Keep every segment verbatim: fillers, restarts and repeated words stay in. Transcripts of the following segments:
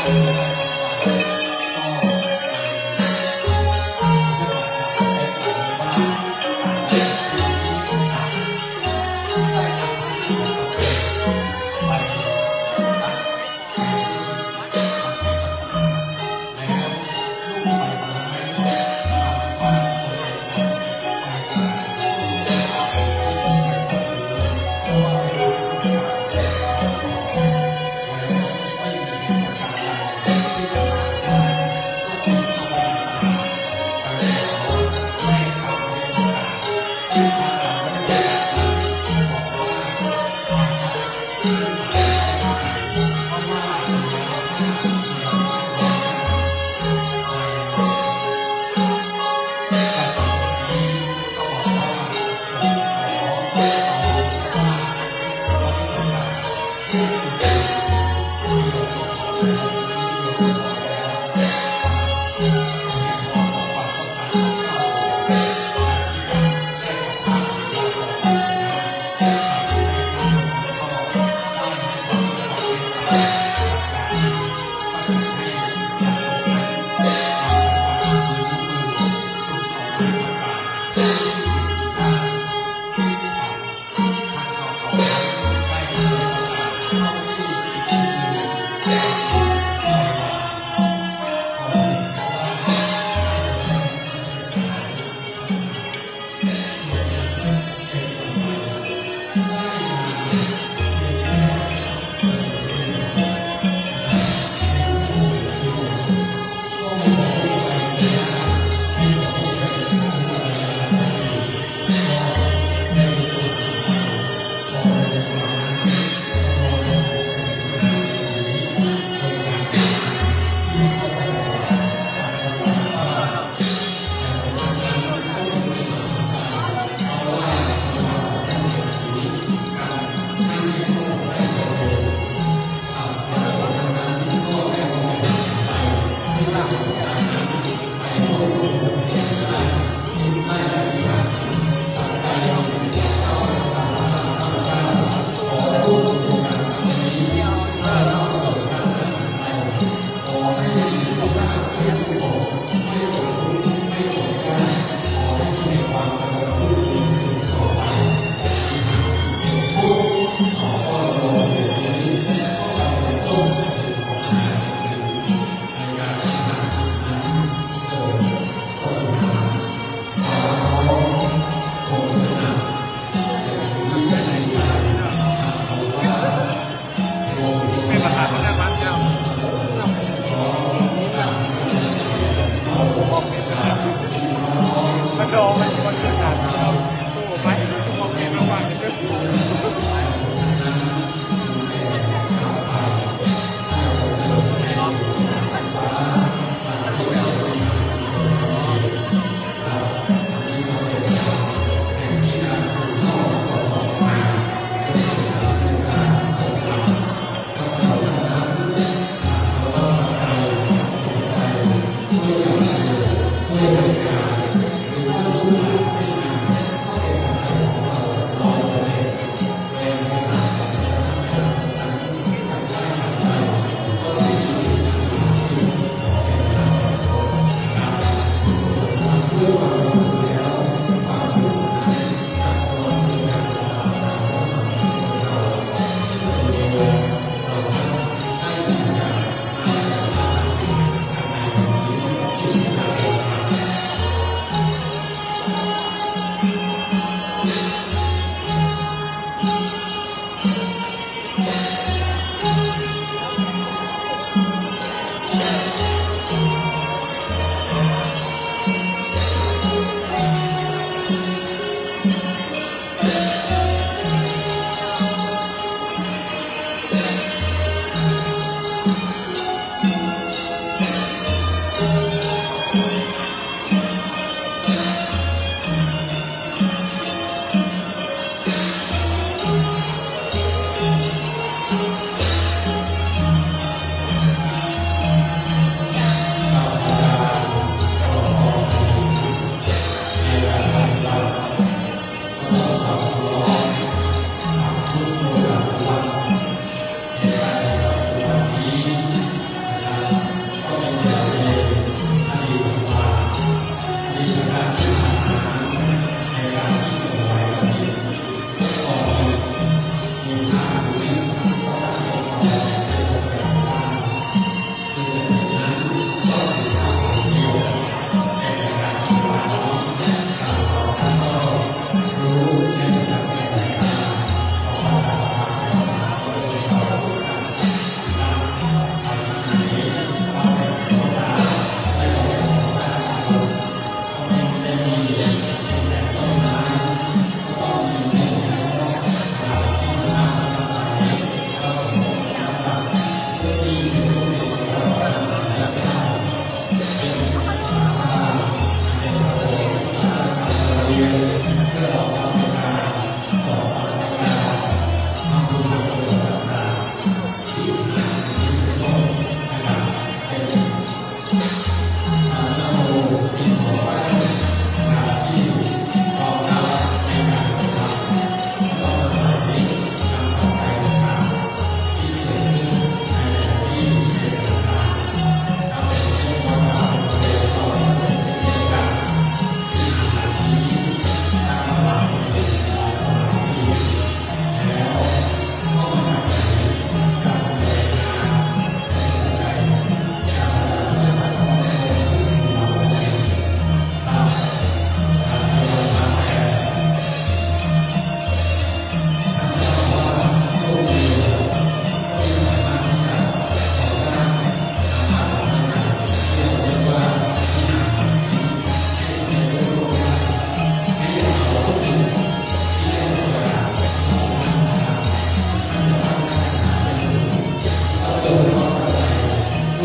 Thank you.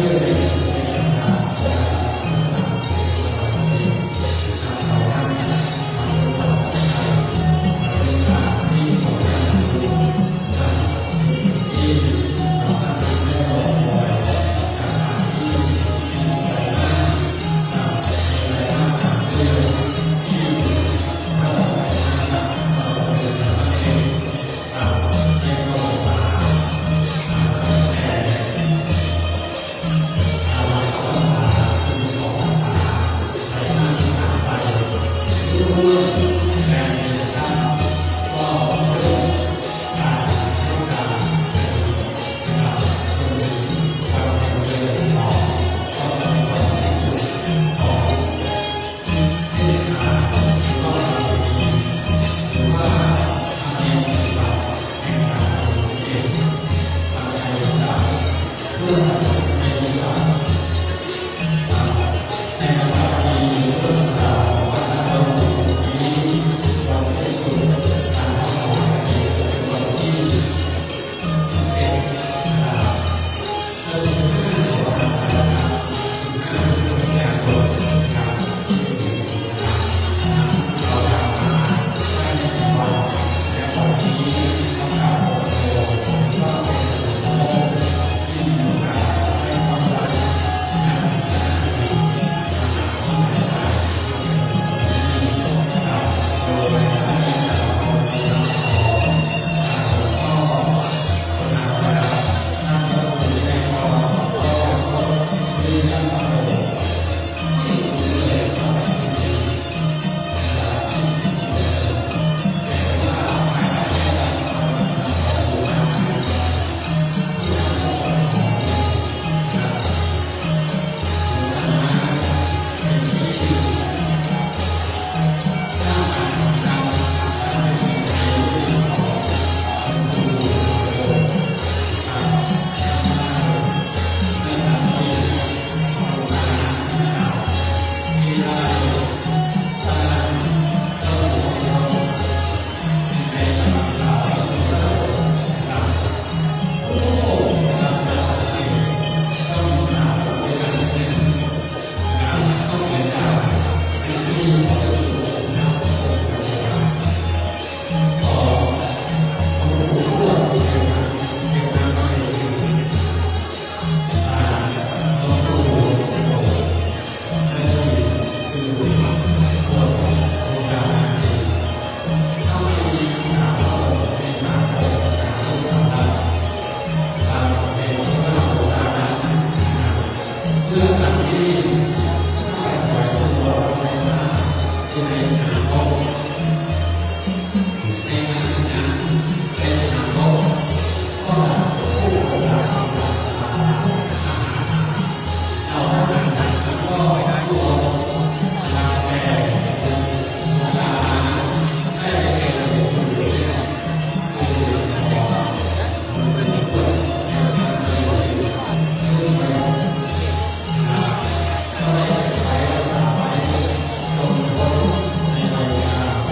เ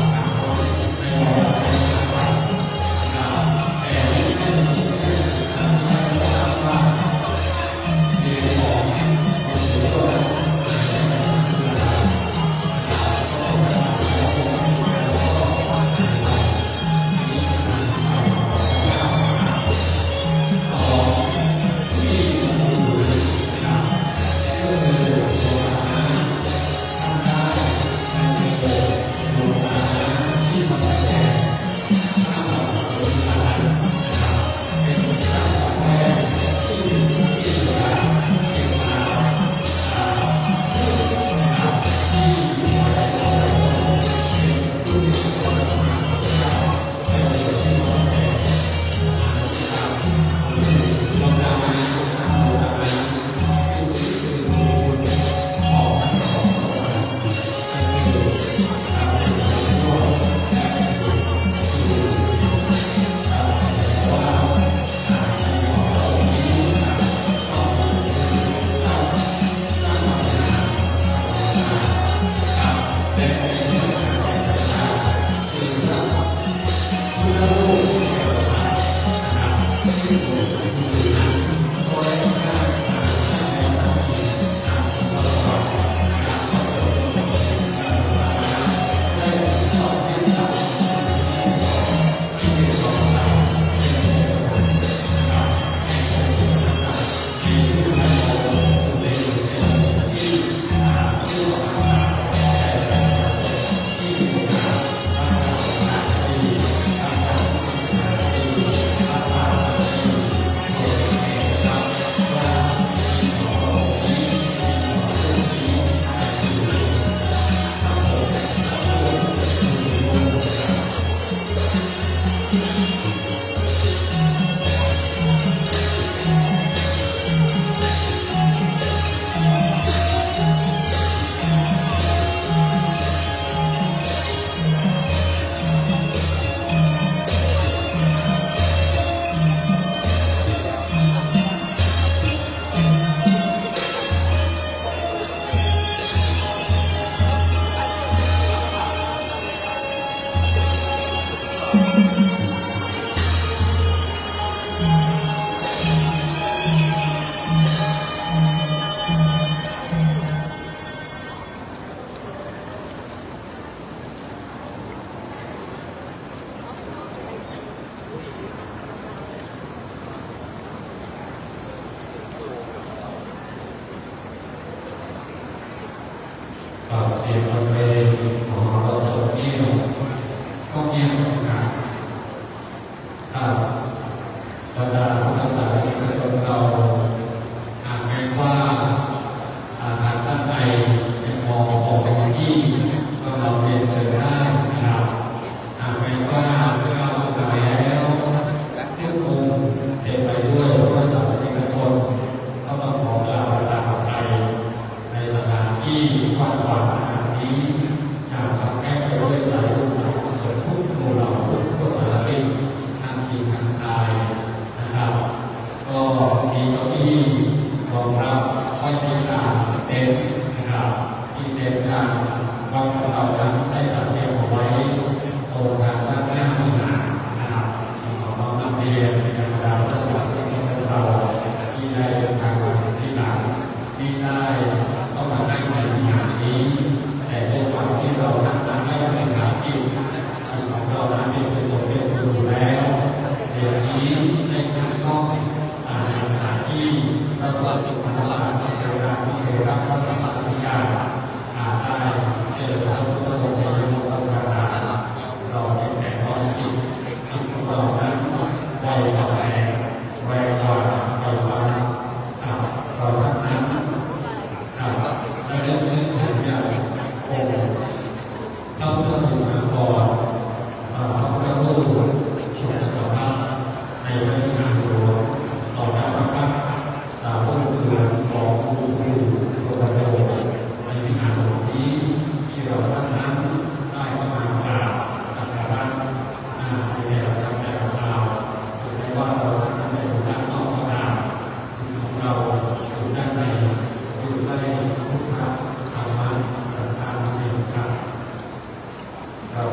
กับเสียงบรรเลงของเราสดเงียบก็เงียบสงัดครับบรรดาพุทธศาสนิกชนเราหากแม้ว่าอาหารด้านในเป็นมอของที่ก็เราเรียนเชิญได้ครับหากแม้ว่าเมื่อเราไปแล้วเรื่ององค์เต็มไปด้วยพุทธศาสนิกชนก็ต้องขอกล่าวตามไปในสถานที่กว้างขวางขนาดนี้อยากขับแคบไปด้วยสายบุญสายกุศลทุกหมู่เหล่าทุกผู้สารทิศทางหญิงทางชายนะครับก็มีเก้าอี้รองรับไว้ที่ลานเต็นท์นะครับที่เต็นท์ทางวัดของเรานั้นได้จัดเตรียมเอาไว้โซนทางด้านหน้าวิหารนะครับที่ขอน้อมนำเรียนในบรรดาพุทธศาสนิกชนเราที่ได้เดินทางมาถึงที่หลังที่ได้เข้ามานั่งในวิหารนี้แต่ด้วยความที่เราทำนั้นไม่เป็นขาจิตจิตของเรานั้นเป็นกุศลเป็นบุญแล้วเสียงนี้ได้ทั้งนอกในสถานที่พระสัตสุขภาพในเวลาที่ได้รับพระสัมมาสัมพุทธญาณได้เจริญพระพุทธองค์ชัยมงคลกราเราเป็นแต่น้อยจิตจิตของเรานั้นได้กระแสแรงกว่าไฟฟ้าครับเราทั้งนั้นครับและเรื่องนี้ถึงอย่างองค์พระพุทธบุญกรพระพุทธรูปสุขภาพในพระวิหารหลวงต่อหน้าพระพักตร์สาวกเรือนของผู้ผู้โปรดโปรดในวิหารหลวงนี้ที่เราท่านนั้นได้เข้ามากราบสักการะในแต่ละครั้งแต่ละคราวถึงแม้ว่าเราท่านนั้นจะอยู่ด้านนอกก็ตามสิ่งของเราอยู่ด้านในอยู่ในพุทธธรรมะสังฆะนั่นเองครับเรา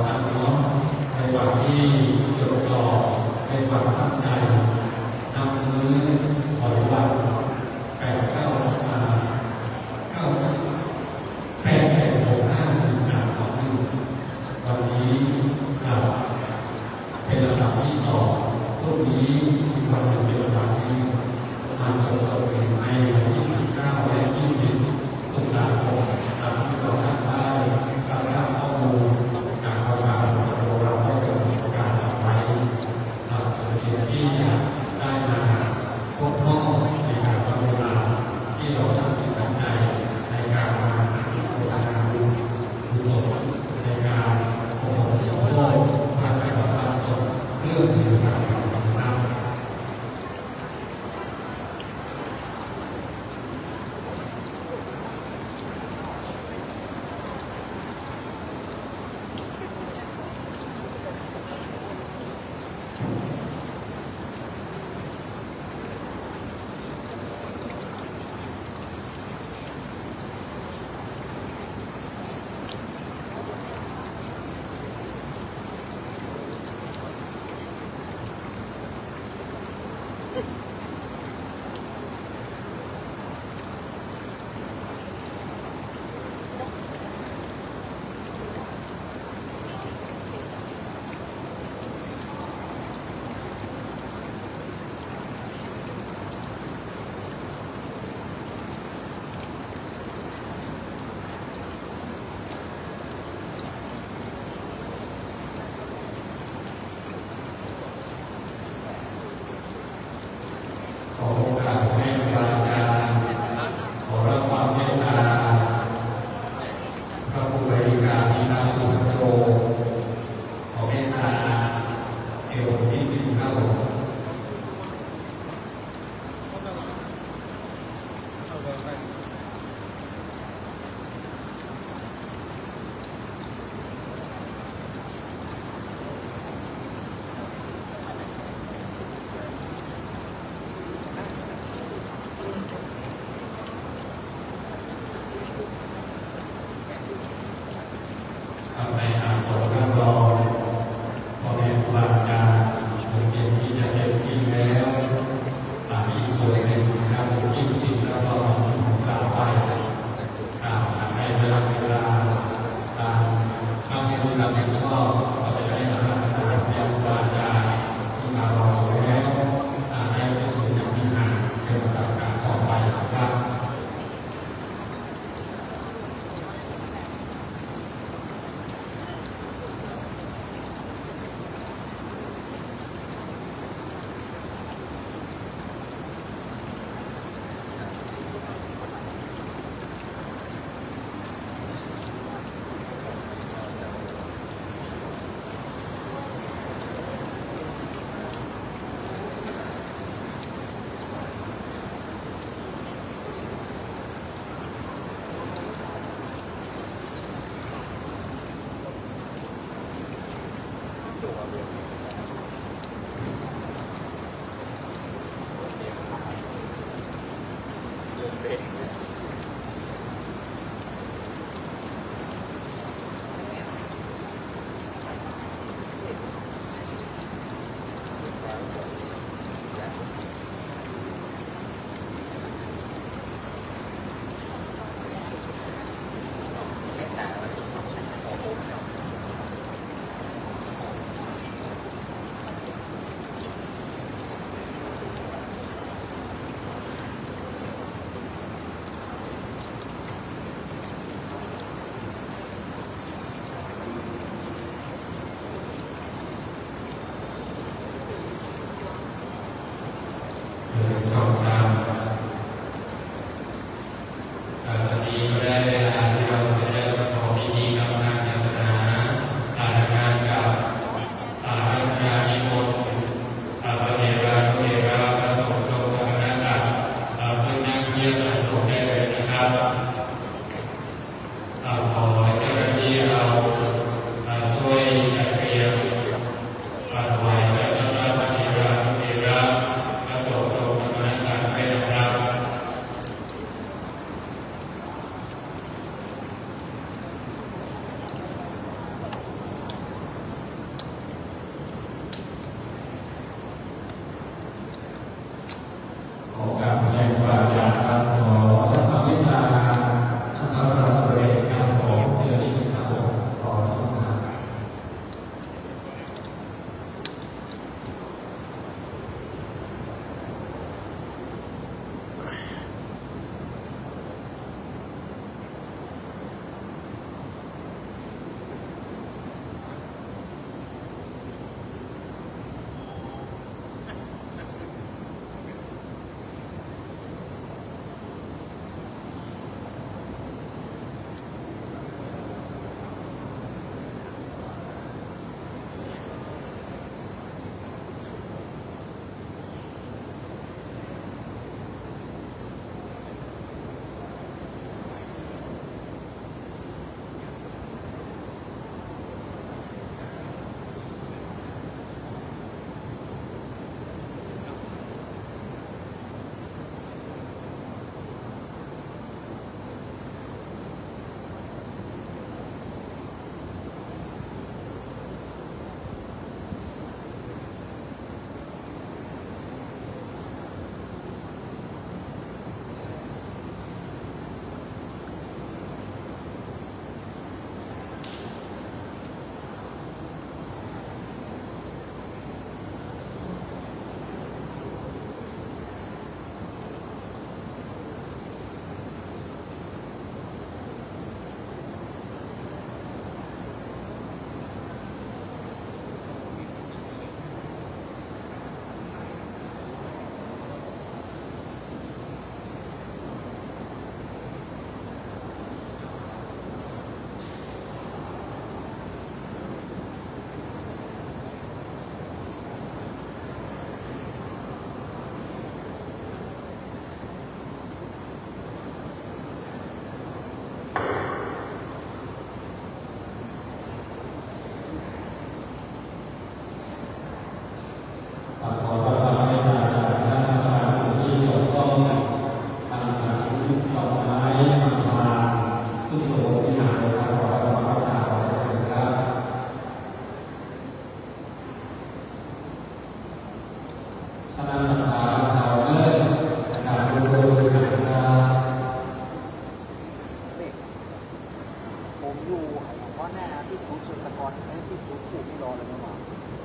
อยู่เพราะแน่ที่ถูกชนตะกอนไอ้ที่ถูกผูกไม่รอเลยเมื่อวาน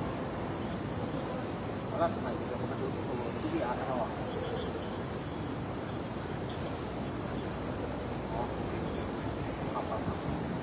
แล้วใหม่เดี๋ยวมันดูตัวที่ดีอาร์ตเราอ่ะอ๋อครับครับครับ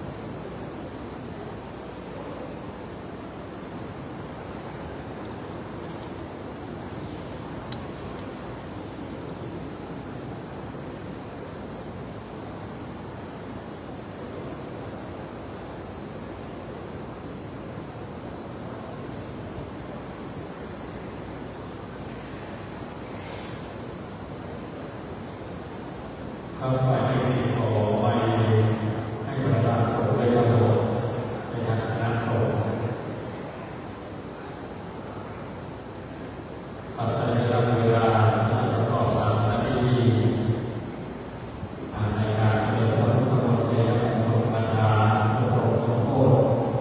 ข้าฝ่ายเทคนิคขอไปให้ประธานสงฆ์ได้รับรู้ในทางคณะสงฆ์ปัจจัยระเวลาที่จะประกอบศาสนพิธีในการเจริญพระพุทธมนต์เจริญพระธรรมทานพระองค์ทรงโปรด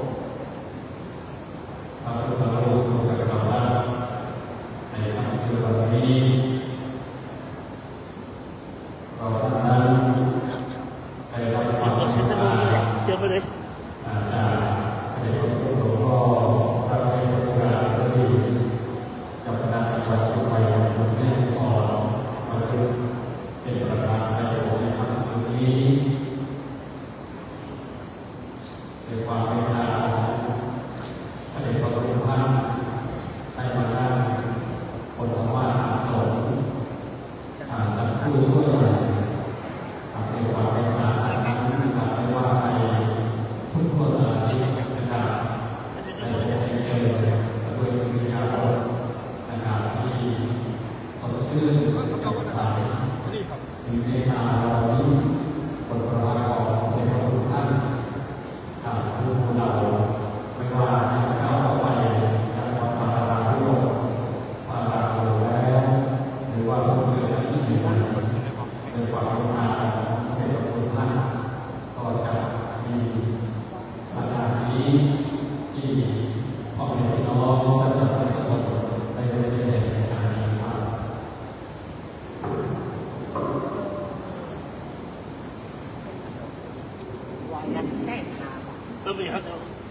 พระพุทธรูปทรงจักรพรรดิในค่ำคืนวันนี้เราท่านนั้นได้รับความเมตตาอาจารย์ในพระพุทธหลวงพ่อพระเทพรัตนราชธิเจ้าคณะจังหวัดสุพรรณบุรีสอนมาเป็นประธานฝ่ายสงฆ์ในค่ำคืนนี้ด้วยความเมตตาของพระเดชพระคุณท่านให้มานั่งบนธรรมะอาสมอาสัตว์ผู้ช่วยทำในความเป็นมาทางนั้นนะครับไม่ว่าไปพุทธศาสนานะครับในในเจริญด้วยวิญญาณนะครับที่สดชื่นแจ่มใสมีเมตตาเราที่บนประวัติของในพระคุณท่านทางผู้เราไม่ว่าจะเข้าเข้าไปยังวัดพระราชานุพระราชาแล้วหรือว่าผู้เจริญที่ดีนั้นในความเป็นมาของในพระคุณท่านก็จะมีอาการนี้ที่พ่อแม่พี่น้องและศาสนิกชนได้ได้ได้เห็นในครั้งนี้ครับวายันแน่นหนาก็มีครับ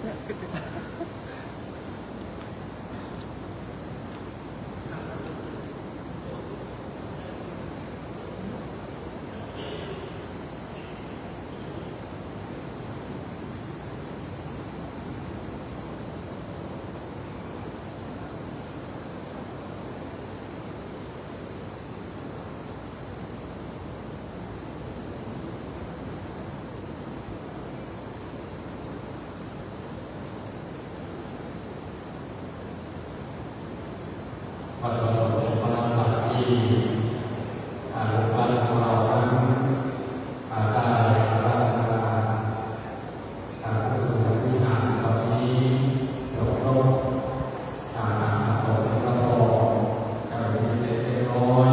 วัดประสงค์สมณศักดิ์ที่อาลูกหลานของเรานั้นอาได้รับการผู้สูงอายุหารตอนนี้เกี่ยวกับอาหารอาสมและก็การพิเศษเล็กน้อย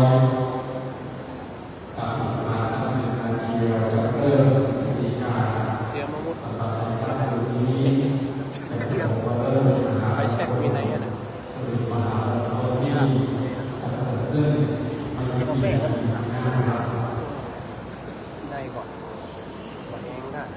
กับอีกประมาณสักหนึ่งนาทีเราจะเริ่มพิธีการสำหรับในครั้งนี้ในเรื่องของเริ่มมหาไปเช็ควินัยนะสุริมหาที่จะเกิดขึ้นไม่กี่ปีข้างหน้าครับได้ก่อนก่อนเองได้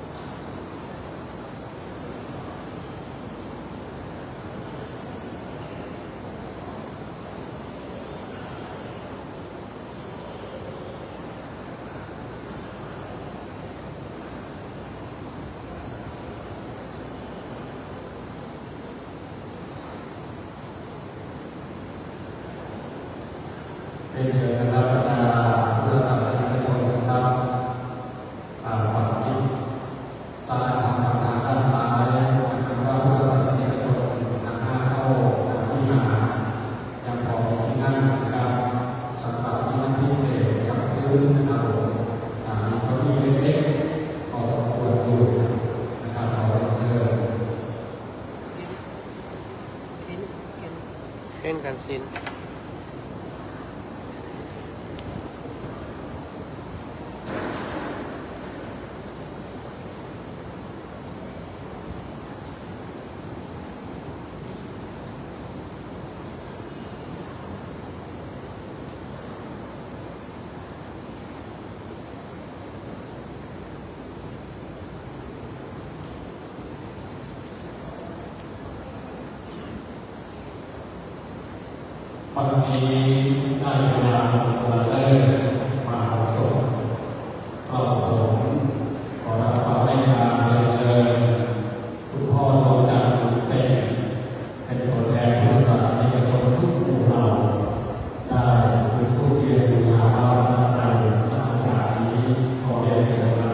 เป็นเชิญนะครับบรรดาพุทธศาสนิกชนนะครับฝั่งทิศซ้ายทางทางด้านซ้ายนะครับว่าพุทธศาสนิกชนนำหน้าเข้าวิหารยังพอมีที่นั่งนะครับสำหรับที่นั่งพิเศษกับพื้นนะครับสามีเก้าอี้เล็กๆพอสมควรอยู่นะครับขอเป็นเชิญเล่นกันซินวันนี้ได้เวลาสละเลิกมาจบก็ผมขอรับความเมตตาเรียนเชิญคุณพ่อดวงจันทร์เป็นเป็นตัวแทนพุทธศาสนิกชนทุกหมู่เหล่าได้คือผู้ที่บูชาพระรัตนตรัยในโอกาสนี้ขอเรียนเชิญครับ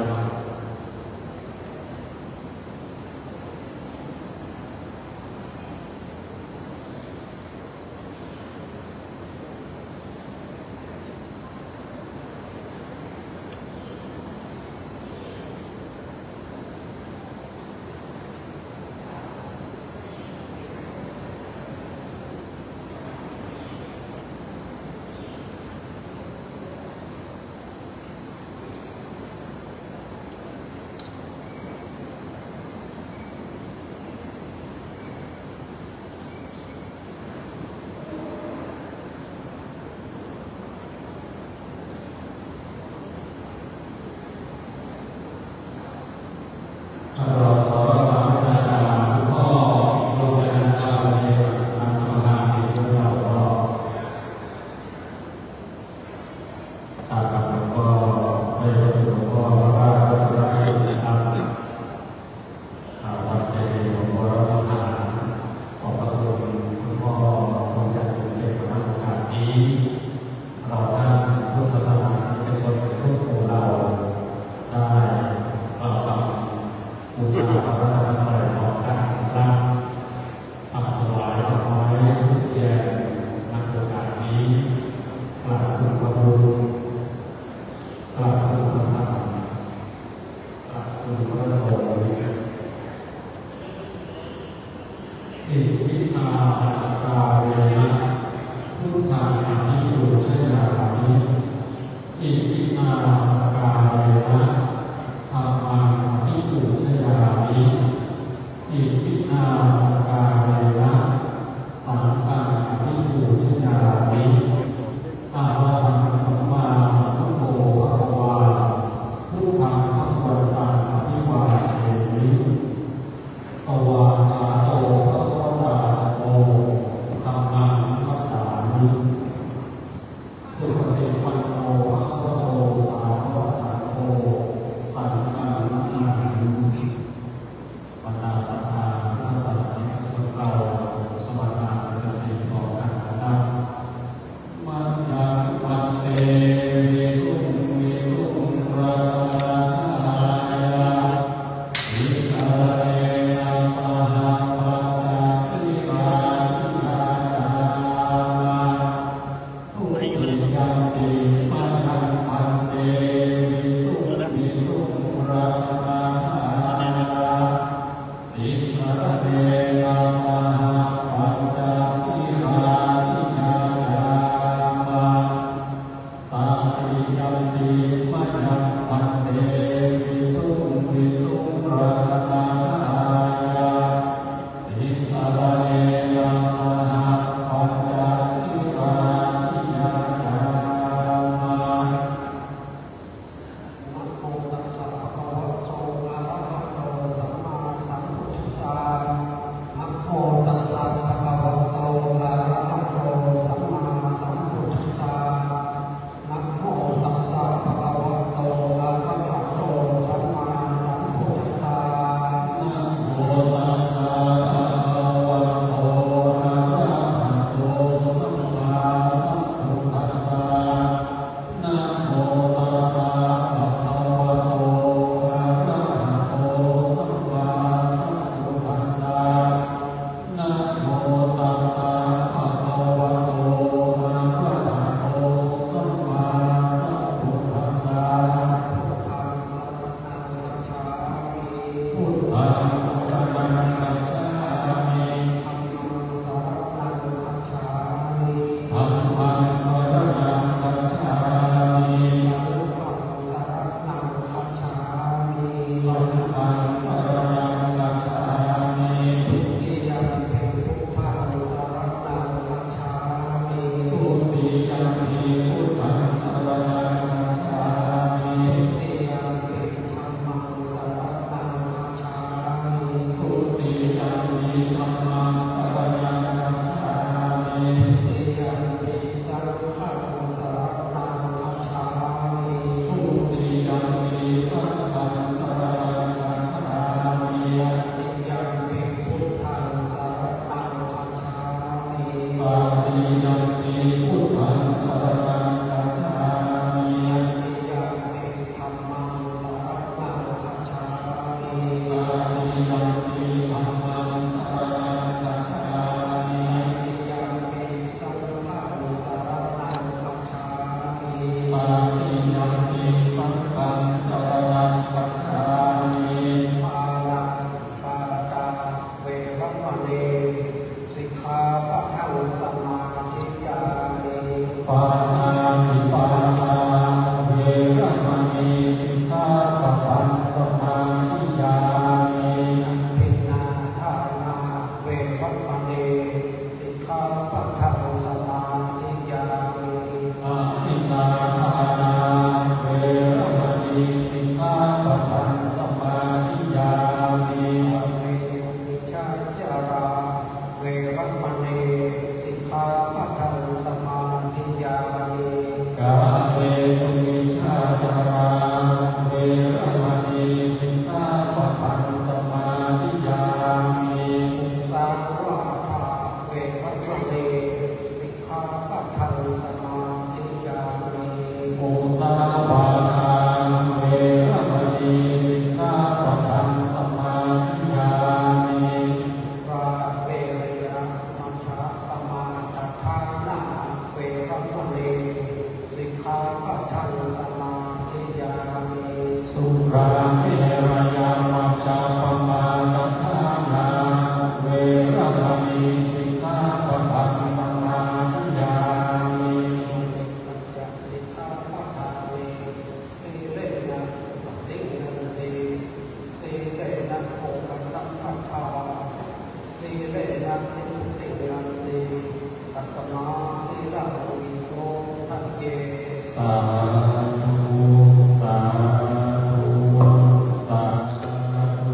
ราเมรยามัจจาปมาทฐานาเวรมณีสิกขาปะทังสมาธิยามิปัญจสิกขาปะทามิสีเลนะปฏิยันติสีเลนะโภคสัมปทาสีเลนะนิพุติยันติตัตมาสีลาวิโสทะเกสาธุสาธุสาธุ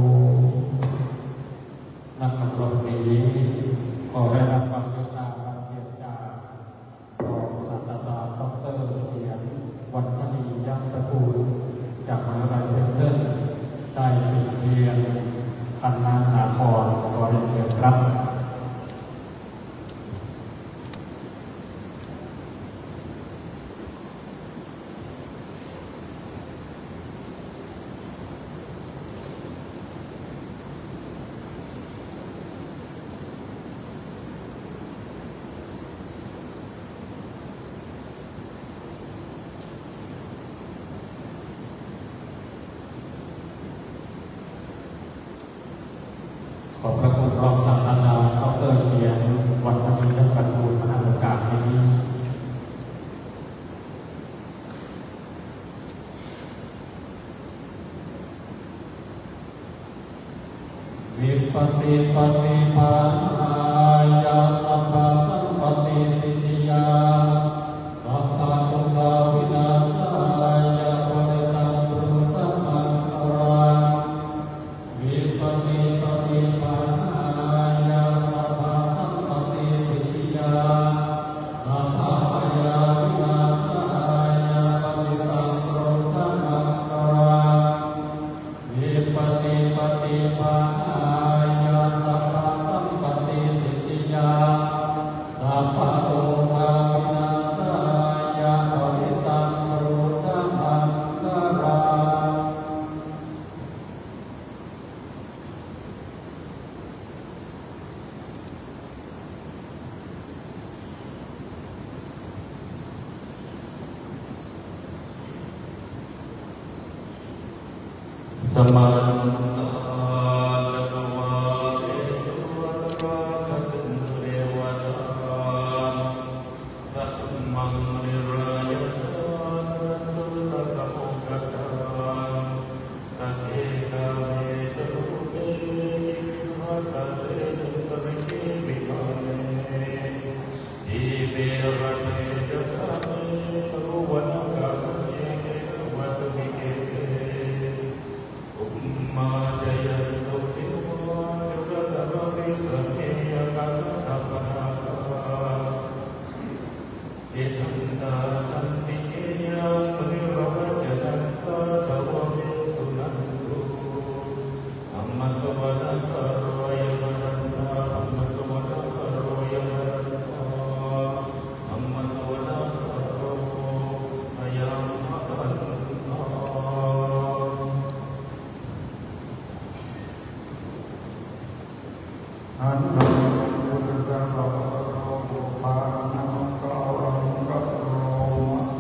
นักขับรถนี้ขอได้รับความเมตตาความเพียรจากรองศาสตราจารย์ดอกเตอรเสียงวันธนียังตระกูลจากมหาวิทยาลัยเพชรเทิดได้จุดเทียนคันนาสาครขอเรียนเชิญครับขอบพระคุณรองศาสตราจารย์ดอกเตอรเขียนวันธนียังตระกูลมหาโอกาสนี้วิปัสสิปฏิภาณายาสัพพะสัมปติสิทธิยาสัพพะทุกขวินาศายาปริตังปุรุตมังคารังวิปัสสิปฏิภาณายาสัพพะสัมปติสิทธิยาสัพพะยาวินาศายาปริตังปุรุตมังคารังวิปัสสิปฏิภาณายาสัพพะสัมปติสิทธิยาสัพพะโอภาวินาศายาปริตังปุรุตมังคารังสมันตาตะวาเอสุวัตตะคตุนเรวตาสัพมังนิรายะสันตุตะตะโมกะตังสัพเพกาเมตรูเปหัตตะเตนุตะริเกวิมาเนอิเบระเนจักขะเมตรูวันกะเมเกวัตมิเกเตมาจยันตุเทวะจุลตระวิสเมยกัตถะปนาคาเอตันตาสันติเกยังปริรวจนันตาตวะเมสุนันตุอัมมะสวะนะคารวยมนันตาอัมมะสวะนะคารวยมนันตาอัมมะสวะนะคารวยมนันตาอันนั้นพุทธเจ้าปุปานังกาลังกัปโรเส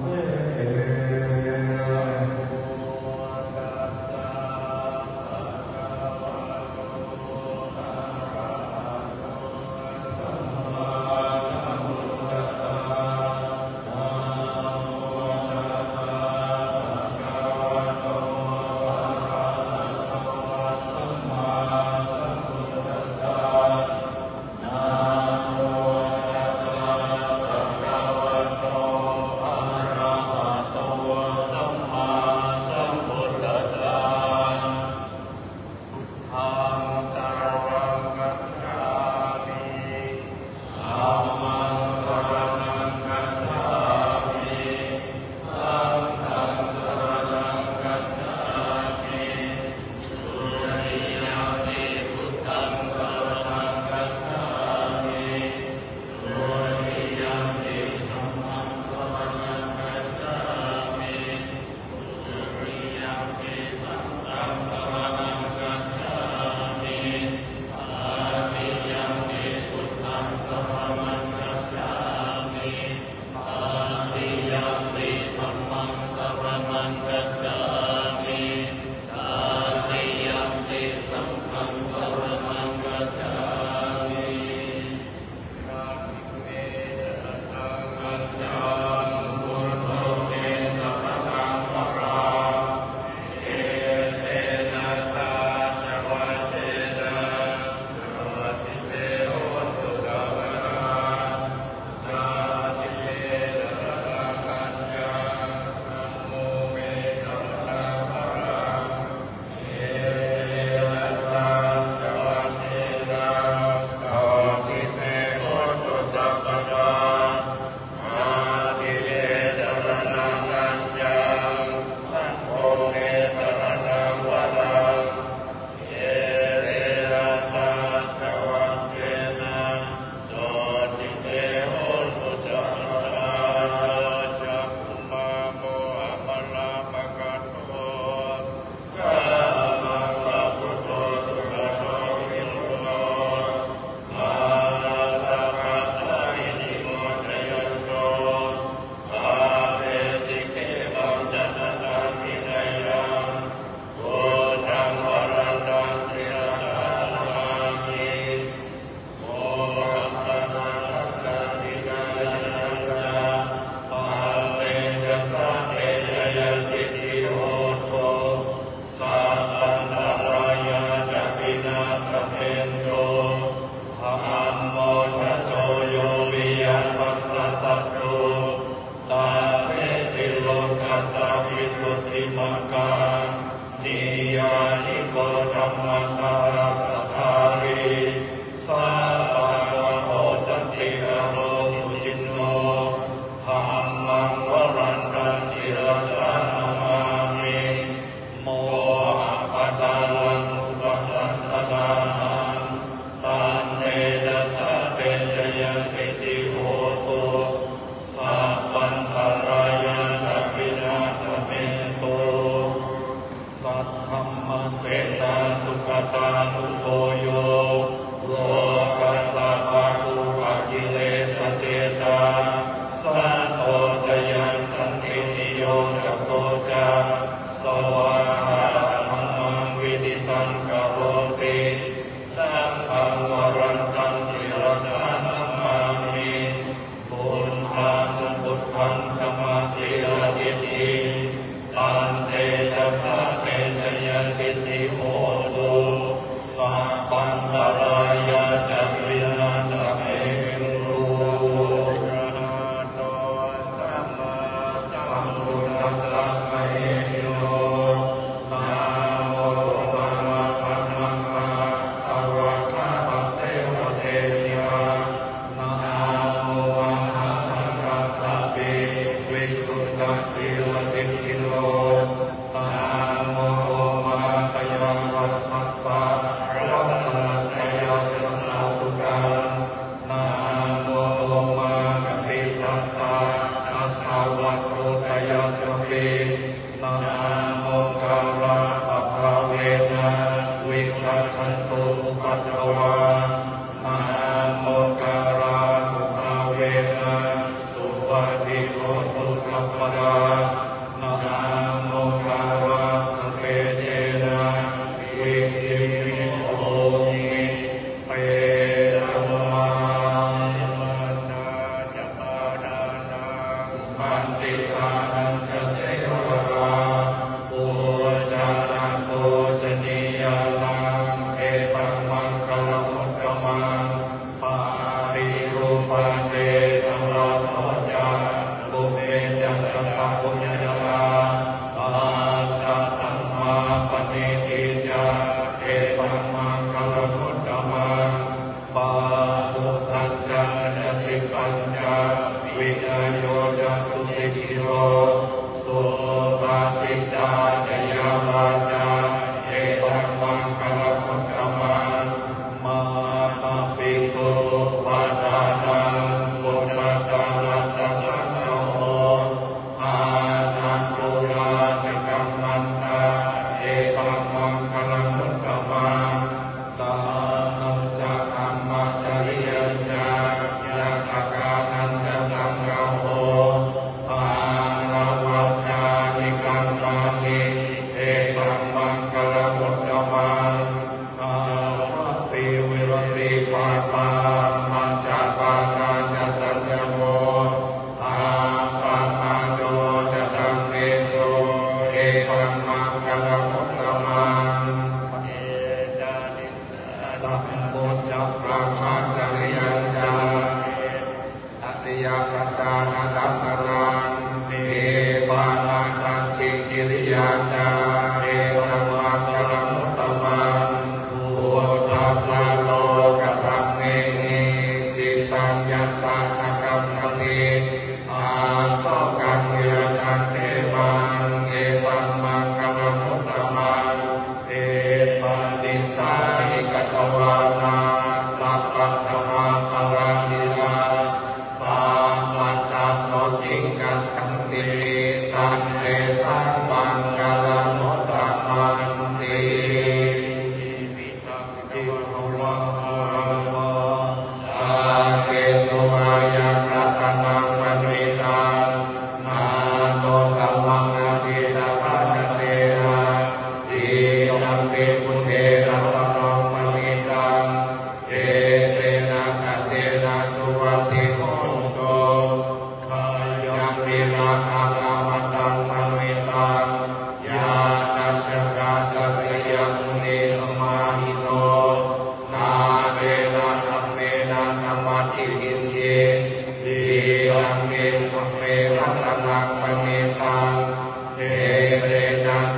นิยานิโกธรรมตาราสทารีสัพพะโอสันติกโรสุจินโนธัมมังวรันตังศิรสานามามิโมหะปะทานังอุปสันตตานังตันเตจะสะเตจยสิทธิโหตุสัพพันตรายาจักวินาศเมตุสัทธัมมเสตาสุขตานุโตโยโลกัสสะภะตุภกิเลสเจตาสันโตสยันสันตินิโยจักโตจาสวะหะธัมมังวิดิตังกโรติสังฆังวรันตังศิรสานามามิบุญทานุบุตถังสมาศิรติติตันเตจะสะเตจยสิทธิโหตุสัพพันตรายาจักวินาศเมตุสัมพุทธัสสะมะเหสิโนนะโมภะคะวะโตสสะวะคาปัสเสวะเทนิวานะโมวะหะสังฆัสสะเปวิสุทธัสสิลติกิโลนะโมมะตยาวัฏัสสะรัตนัตยาสัสสะตุกันนะโมมะกติตัสสะอัสสะวัตโตตยาสเปนะโมการะปะภะเวนะวิรัชันตุอุปัฏฐวานะโมการะอุปาเวนะสุปฏิโหตุสัพพะนะโมการะสเปเจนะวิธิวิโอนิเปจัมมังมันติทานันจะเสวราปูจาจันโตจนิยานังเอตัมมังคลมุตตมังปาริรูปันเตสัมราโสจาบุเมจันตตะปุญญาลาอาตัสสัมมาปณิทิจาเอตัมมังคลมุตตมังปาตุสัจจันจะสิปัญจาวินโยจะสุสิกิโลสุปาสิตาจยาวาจาเอตัมมังคลมุตตมังมาตาปิโตปาทานังบุตตตาลัสสะสังโฆอานันตุราชกัมมันตาเอตัมมังคลมุตตมังตานังจะธรรมจริยัญจายะทกานันจะสังฆโฆอานาวัชฌานิกัมมานิเอตัมมังคลมุตตมังอาวะปิวิรติปาปามัจจปาตาจะสัญญโมอาปามาโตจะธัมเมโสเอตัมมังคลมุตตมังเอดานิตัมโมจัพพะมัจจริยัญจาอริยสัจจานัสสะนังเอปานาสัจจิกิริยาจาเอตัมมังคลมุตตมังพุทธัสสะโลกธัมเมหิจิตตังยัสสะนะกัมมติอาโสกังวิราชันเทมังเอตัมมังคลมุตตมังเอปานิสานิกตวานาสัพพัทธมังปราชิตาสัมปัตตาโสจิกัตถังติตันเตสัมปังคลมุตตมังติอิภวะสัพเพสุอายังรัตนังมณิตังนาโนสัมมังนาทินาภะคะเตนะอิยัมปิพุทเทนะปะรังมณิตังเอเตนะสัจเจนะสุวัตติโหโตขายามิราคะนามัตตังมณิตังญาณัสสกาสัตยมุนีสมาหิโตนาเรนะธัมเมนะสัมมาทิฏฐิเจดีรังเมธัมเมรัตนังมณิตังเอเตนะสัจเจ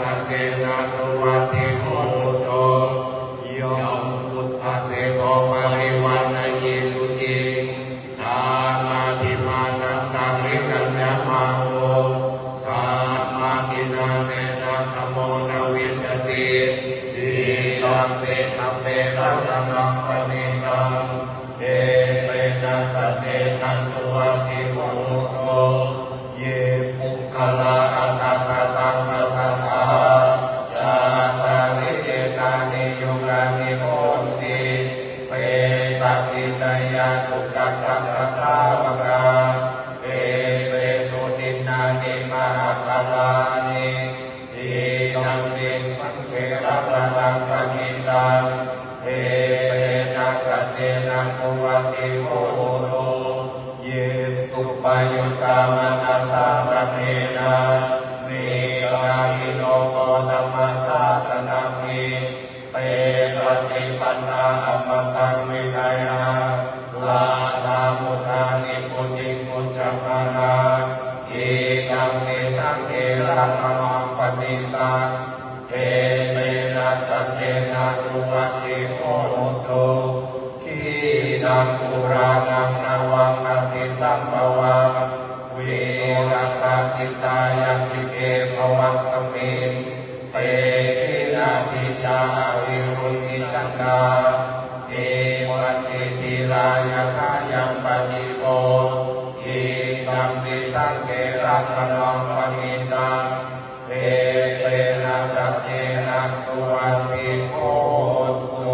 นะสุวัตถิโหตุโตยมพุทธเสโกปริวันนเยสุจิสามาธิมานันตาริกัญญามาโมสามาธินาเนนะสมโมนาวิชติดียัมเปตัมเปรัตนังปณิตังเอเปนะสัจเจนะสุวัตถิโหตุโตเยปุคลาอัตตสัตตังนัสสะทาจาตาริเจตานิยุกานิโหติเปตตินายาสุขตัสสะสาวกาเอเปสุตินานิมหาปลานิอินัมมิสังเกระปะนังปณิตังเอเปนะสัจเจนะสุวัตถิโหตุเยสุปยุตตามนัสสะระเมนะนิรามิโนโกธัมมัสสะสนัมมิเปปฏิปันนาอมตังวิไคยาลาลามุทานิปุติมุจจมานาเอกัมเมสังเกรัตมังปณิตังเอเมนะสัจเจนะสุวัตถิโหตุขีนังปุรานังนวังนันติสัมภวังวิรัตจิตายัมปิเกภวังสมิงเปหินาปิจาวิรุณิจันดาเอวันติทิรายะทายัมปณิโกเอตัมปิสังเกรัตนังปณิตังเอเปนะสัจเจนะสุวัตถิโหตุ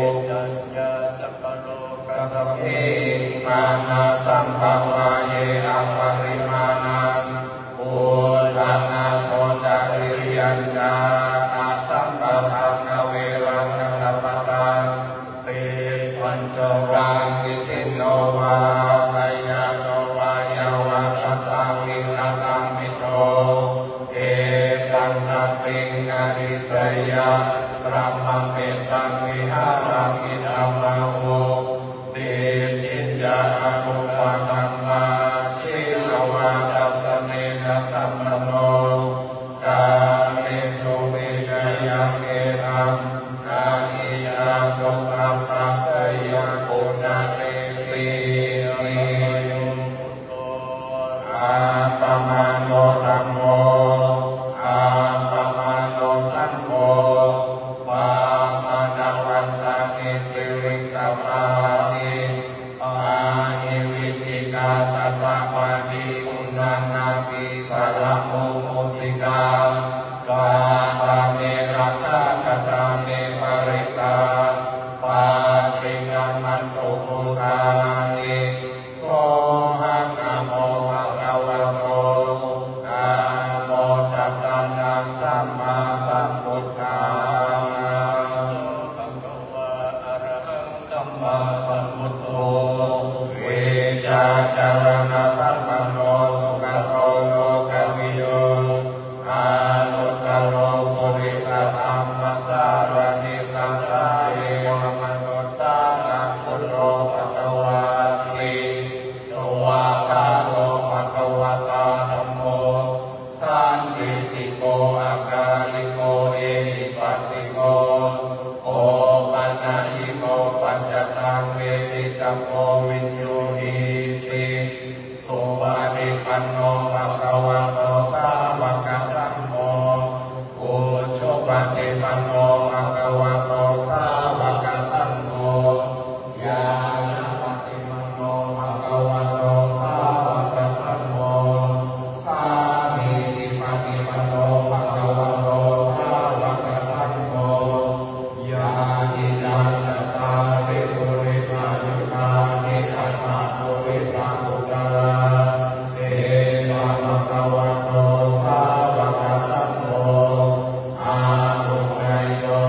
กัสสะมานาสัมภวะเยอะปริมาณังอุทานาโคจาริยัญจาอาสัมปะทังอเวรังนัสสะปะตังเตปัญจวังนิสินโนวาสยาโนวายาวัตสามิระตังมิโตเอตังสัพพิงอริตยะพระมะเมตังวิหารังอิธัมมะโหเตติญญาอนุปะธัมมาสิลวะตัสสะเนนะสัมปันโนกาเมสุวินัยเกตังนาอิจาตุปัปปัสสยปุณเรตินิอาปะมาโนธัมโมอาปะมาโนสังโฆปามานาวันตานิสิริสัพพานิอาหิวิจิกาสัพพะปานิอุณานาปิสารโมโมสิกากาตาเมรัตตาคตาเมปริตาปาติกัมมันตุภูตานิโสหังนะโมภะคะวะโตนะโมสัตตังนังสัมมาสัมพุทธังภะคะวะอะระหังสัมมาสัมพุทโธเวชาจารณะสัมปันโนสุขโตโลกวิโยอานุตตโรปุริสธรรมสารนิสัทธาเรวมนุสสานังพุทโธภควาติสวากาโตภควตาธัมโมสันทิติโกอากาลิโกเอหิปัสสิโกโอปัญญิโกปัจจตังเวทิตัมโมวินโยหิติสุปฏิปันโนภควโตสาวกสังโฆอุชุปฏิปันโนภควโตสาวกสังโฆญาณปฏิปันโนภควโตสาวกสังโฆสามีจิปฏิปันโนภควโตสาวกสังโฆญาณินังจัตตาริปุริสายุคานิอัตถะปุริสาอุตตระเตสะภควโตสาวกสังโฆอาหุนายโย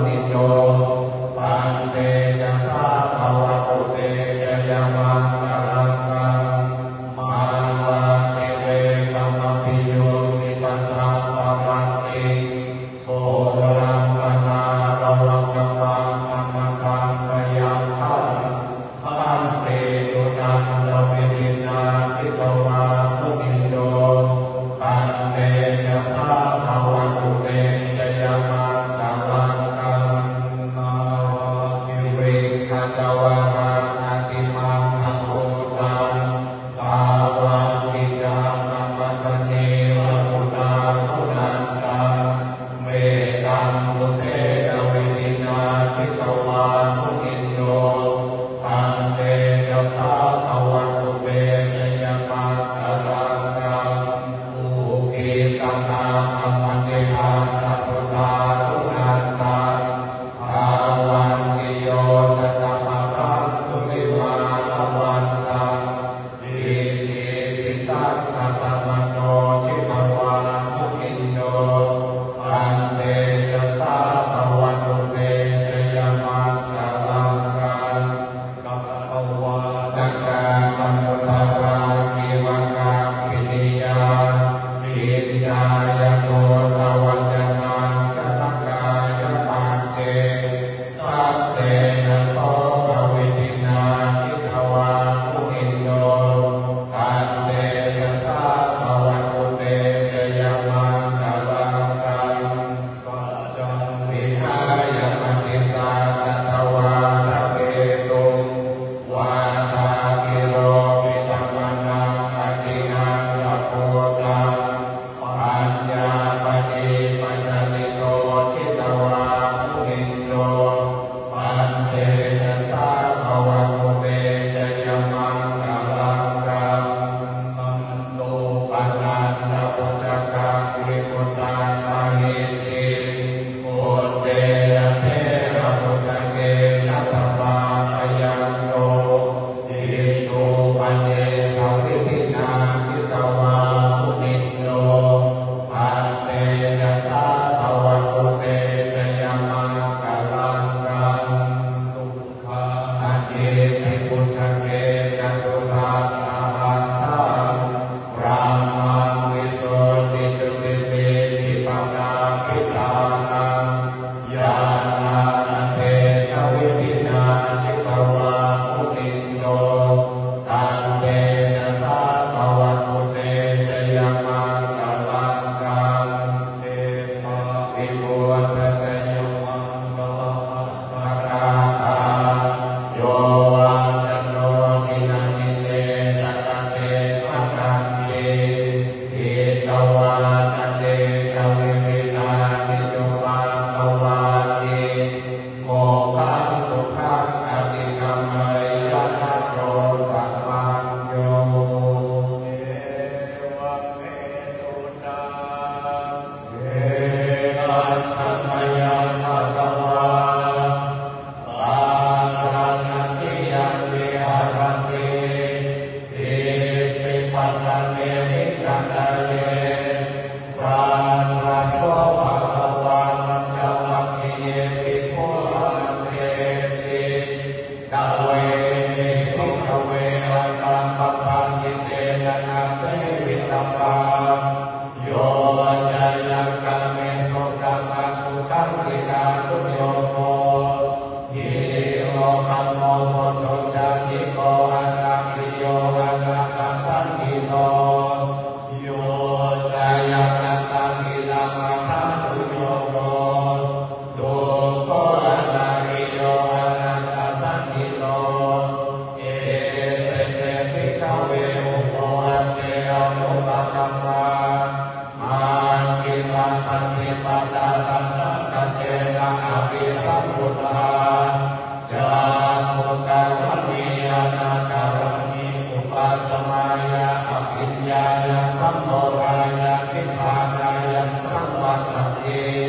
นิโยปันเตจะสาภวตุเตจะยามังกลังกังมาลาเตเวกัมมปิโยจิตาสัพพมัตติโครังปนาระวังกัมมังธรรมกังปยัมพังขันเตสุนันตเวทินาจิตวามุนิโยปันเตจะสาภวตุเตจะยามังกลังกังนาคิริขจาวารานาติมังอัมพุตังภาวันติจังกัมมัสสเนวสุตาปุนันตังเมตังมุเสดเวทินาจิตวามุนิโยปันเตจะสาภวตุเตจะยามังกลังกังอุกิตังธังอัมมัญเนภานัสสุตาปุนันตังภาวันติโยชนะมะคันตุลิมาลวันตังอิติปิสัทธะตมโนจิตวามุนิโยปันเตจะสาภวตุเตจะยามังกลังกังกัปปวาตังกาตัมมุตตารามิวังกาปินิยาจิตจายโนตวัจนังจตกายปัจเจสัตเตนะโสภวิตินาจิตวามุนิโยปันเตจะสาภวตุเตจะยามังกลังกังสัจจังวิหายมติสาจัตวาระเวตุวาทากิโรปิตัมมนังอตินังละโพตังปัญญาปฏิปัจจลิโตจิตวามุนิโยปันเตจะสาภวตุเตจะยามังกลังกังนันโตปันนันตปุจจกังวิปุตตังมหิติโอเตนะเทระปุจจเกนะธรรมาปยันโตอิตุปันเนสังวิทินาจิตวามุนิโยปันเตจะสาภวตุเตจะยามังกลังกังทุกขาอันเอติปุจจเกนะสุทังอาหันตังพระมังวิสุทธิจุติเตปิปังนาภิตานังญาณาณเทนวิทินาจิตวามุนิโยปันเตจะสาภวตุเตจะยามังกลังกังเอปะวิปุตตะจะยามังกลังปะกาตาโยวังจันโนทินันทิเตสัตเตปะกันเตอิตวานันเตกวิวิตานิจุปังตวานิโมขังสุขังอติกัมเมยะโตสัมมัญโยเอวังเมสุตังเออัสสะมยังภะคะวาปาราณสียังวิหารติเอสิปัตตะเนมิกันตะเยปราณโตภะคะวานัจจมัคคิเยปิโพลังเกสิดาเวภิกขเวอัตตังปปปัญจิเตนะนาเสวิตัมปังโยจายังกัมเมสุกัมมังสุขังติกานุโยโกหิโลคัมโมโมโตจานิโกอันนังริโยอันนังสันติโตโยจายังอัตตังกิลังมะทานุโยโกดุโคอันนังริโยอันนังสันติโตเอเตเตภิกขเวอุปโภอันเตอนุปกัมมาอาจิตังปฏิปตาตันตังกัตเตนะอภิสัมพุทธาจามุกขวณียานาการณิอุปัสสมายาอภิญญายาสัมโพธายานิพพานายาสัมวัตติ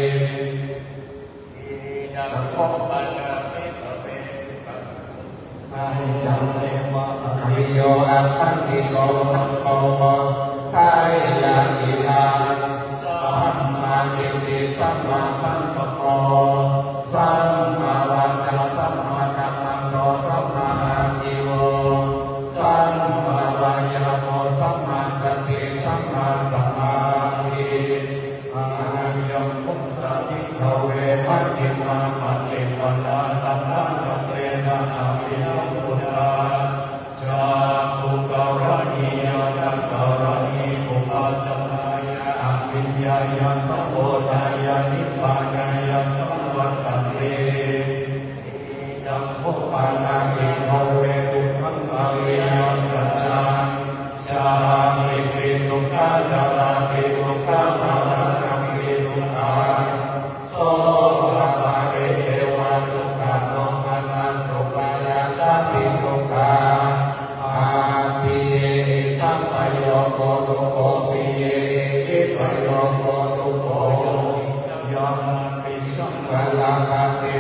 อิดังโคปัญญาภิกขเวอายังเทวะอริโยอัปปันติโกอัปโปสายยานิลังสัมมาทิฏฐิสัมมาสังกัปโปสัม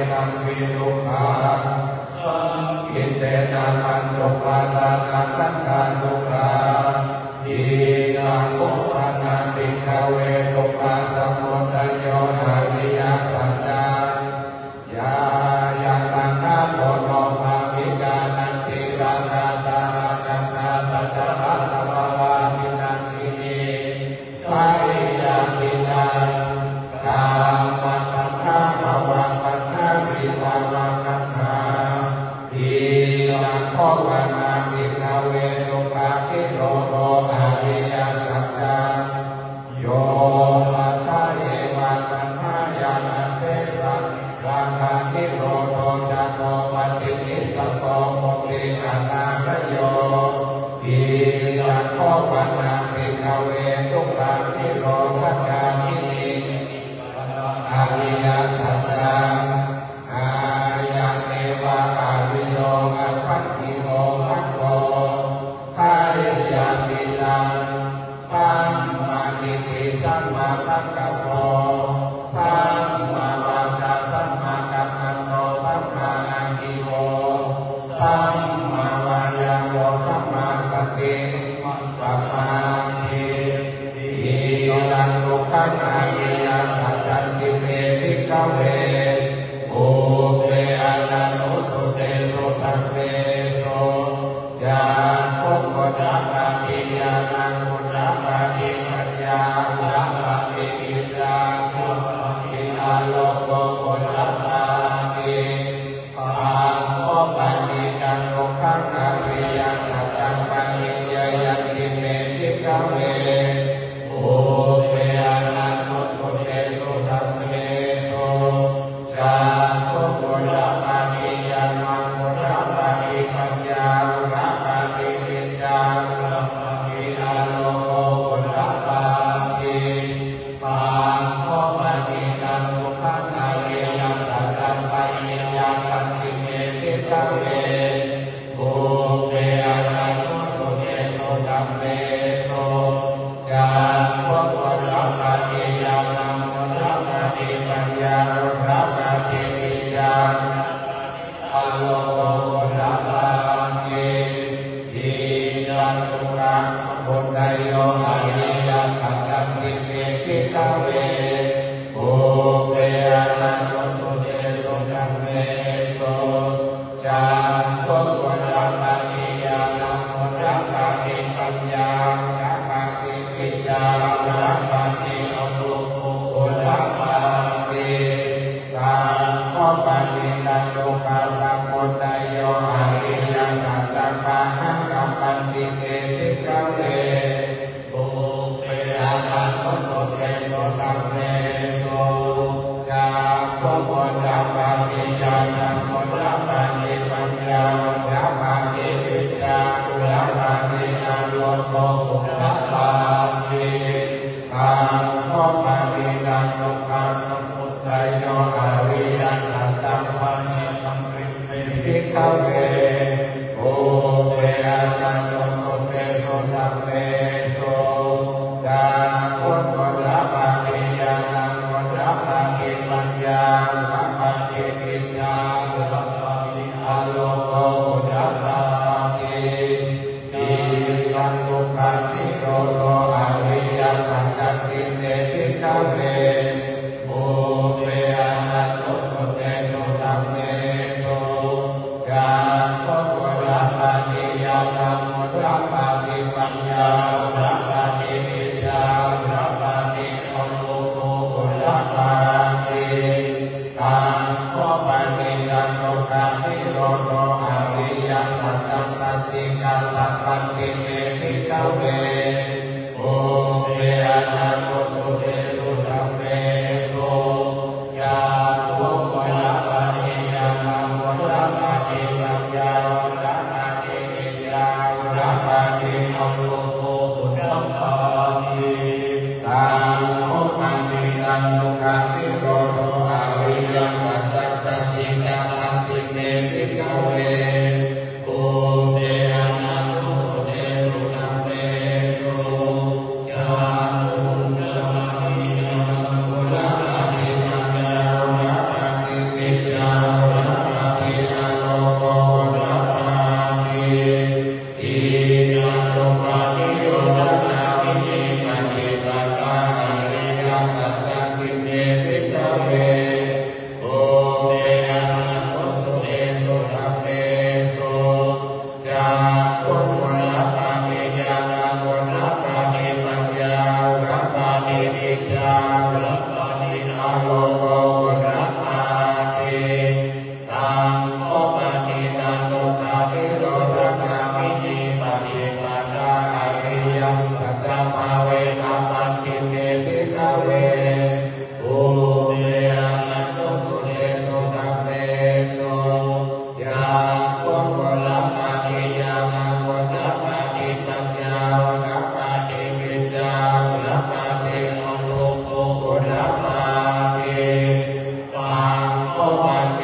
นังวิรุขาสังกิเตนะปัญจปาทานาคันธานุขาดีนาโคปนาติกาเวตุปัสสะโมทโยอาริยสัจจายายังตันนาโพโนภาวิกานันติราคาสาราคันธาตัจจาระตวาวามินันติเนไสยามินังกามัตถะภวังปัฏฐาวิภาวังคันธาดีนังโคปนาติกาเวตุคาติโรโรอาริยสัจจาโยปัสสะเอวะตัณหายานาเสสะราคานิโรโธจักโคปฏินิสสโกโมตินานาคโยอีรังโคปนาติกาเวทุกขานิโรธกามินีอาริยสัจจังอายังเมวะอาริโยอัคคันติโกมัคโคไสยามิลังสัมมาทิฏฐิสัมมาสังกัปโปสัมมาวาจาสัมมากัมมันโตสัมมาอาชีโวสัมมาวายาโมสัมมาสติสัมมาทิฏฐิดังทุกขังอริยสัจจันติเมภิกขเวอุเปอานานุสุเตสุตัพเพโสจาโคโคดาปะติญาณังมุดาปะติปัญญามุดาปะติวิจารุติอาโลโกโคดาปะติปังโคปะนิกังทุกขังอริยสัจจังปัญญายันติเมภิกขเวอุเปอานานุสุเตสุตัพเพโสจาโคโคดาปะติญาณังมุดาปะติปัญญามุดาปะติวิจารุติอาโลโกโคดาปะติปังโคปะนิกังทุกขังอริยสัจจังปัญญายันติเมภิกขเวอุเปอานานุสุเตสุตัพเพโสจาโคโคดาปะติญาณังมุดาปะติปัญญามุดาปะติวิจารุอาโลโกโคดาปะติอิรังทุกขังสมุทัยโยอริยสัจจันติเมภิกขเวอุเปอานานุสุเตสุตัพเพโสจาโคโคดาปะติญาณังมุดาปะติปัญญามุดาปะติวิจารุมุดาปะติอาโลโกโคดาปะติตังโคปะนิกังทุกขังสมุทัยโยอริยสัจจังปัญญังปันติเมภิกขเวอุเปอานานุสุเตสุตัพเพโสจาโคโคดาปะติญาณังมุดาปะติปัญญามุดาปะติวิจารุมุดาปะติอาโลโกโคดาปะติตังโคปะนิกังทุกขังสมุทัยโยอริยสัจจังปัญญังภิกขเวอุเปอานานุสุเตสุตัพเพโสจาโคโคดาปะติญาณังมุดาปะติปัญญามุดาปะติวิจารุอาโลโกโคดาปะติอิรังทุกขังนิโรโธอริยสัจจันติเมภิกขเวอุเปอานานุสุเตสุตัพเพโสจาโคโคดาปะติญาณังมุดาปะติปัญญามุดาปะติวิจารุมุดาปะติอาโลโกโคดาปะติตังโคปะนิกังทุกขังนิโรโธอริยสัจจังสัจจิกัลปันติเมภิกขเวอุเปอานานุสุเตสุตัพเพโสจาโคโคดาปะติญาณังมุดาปะติปัญญามุดาปะติวิจารุมุดาปะติอาโลโกโคดาปะติตังโคปะนิกังทุกขังนิโรโธอริยสัจจังสัจจิกัลปันติเมภิกขเว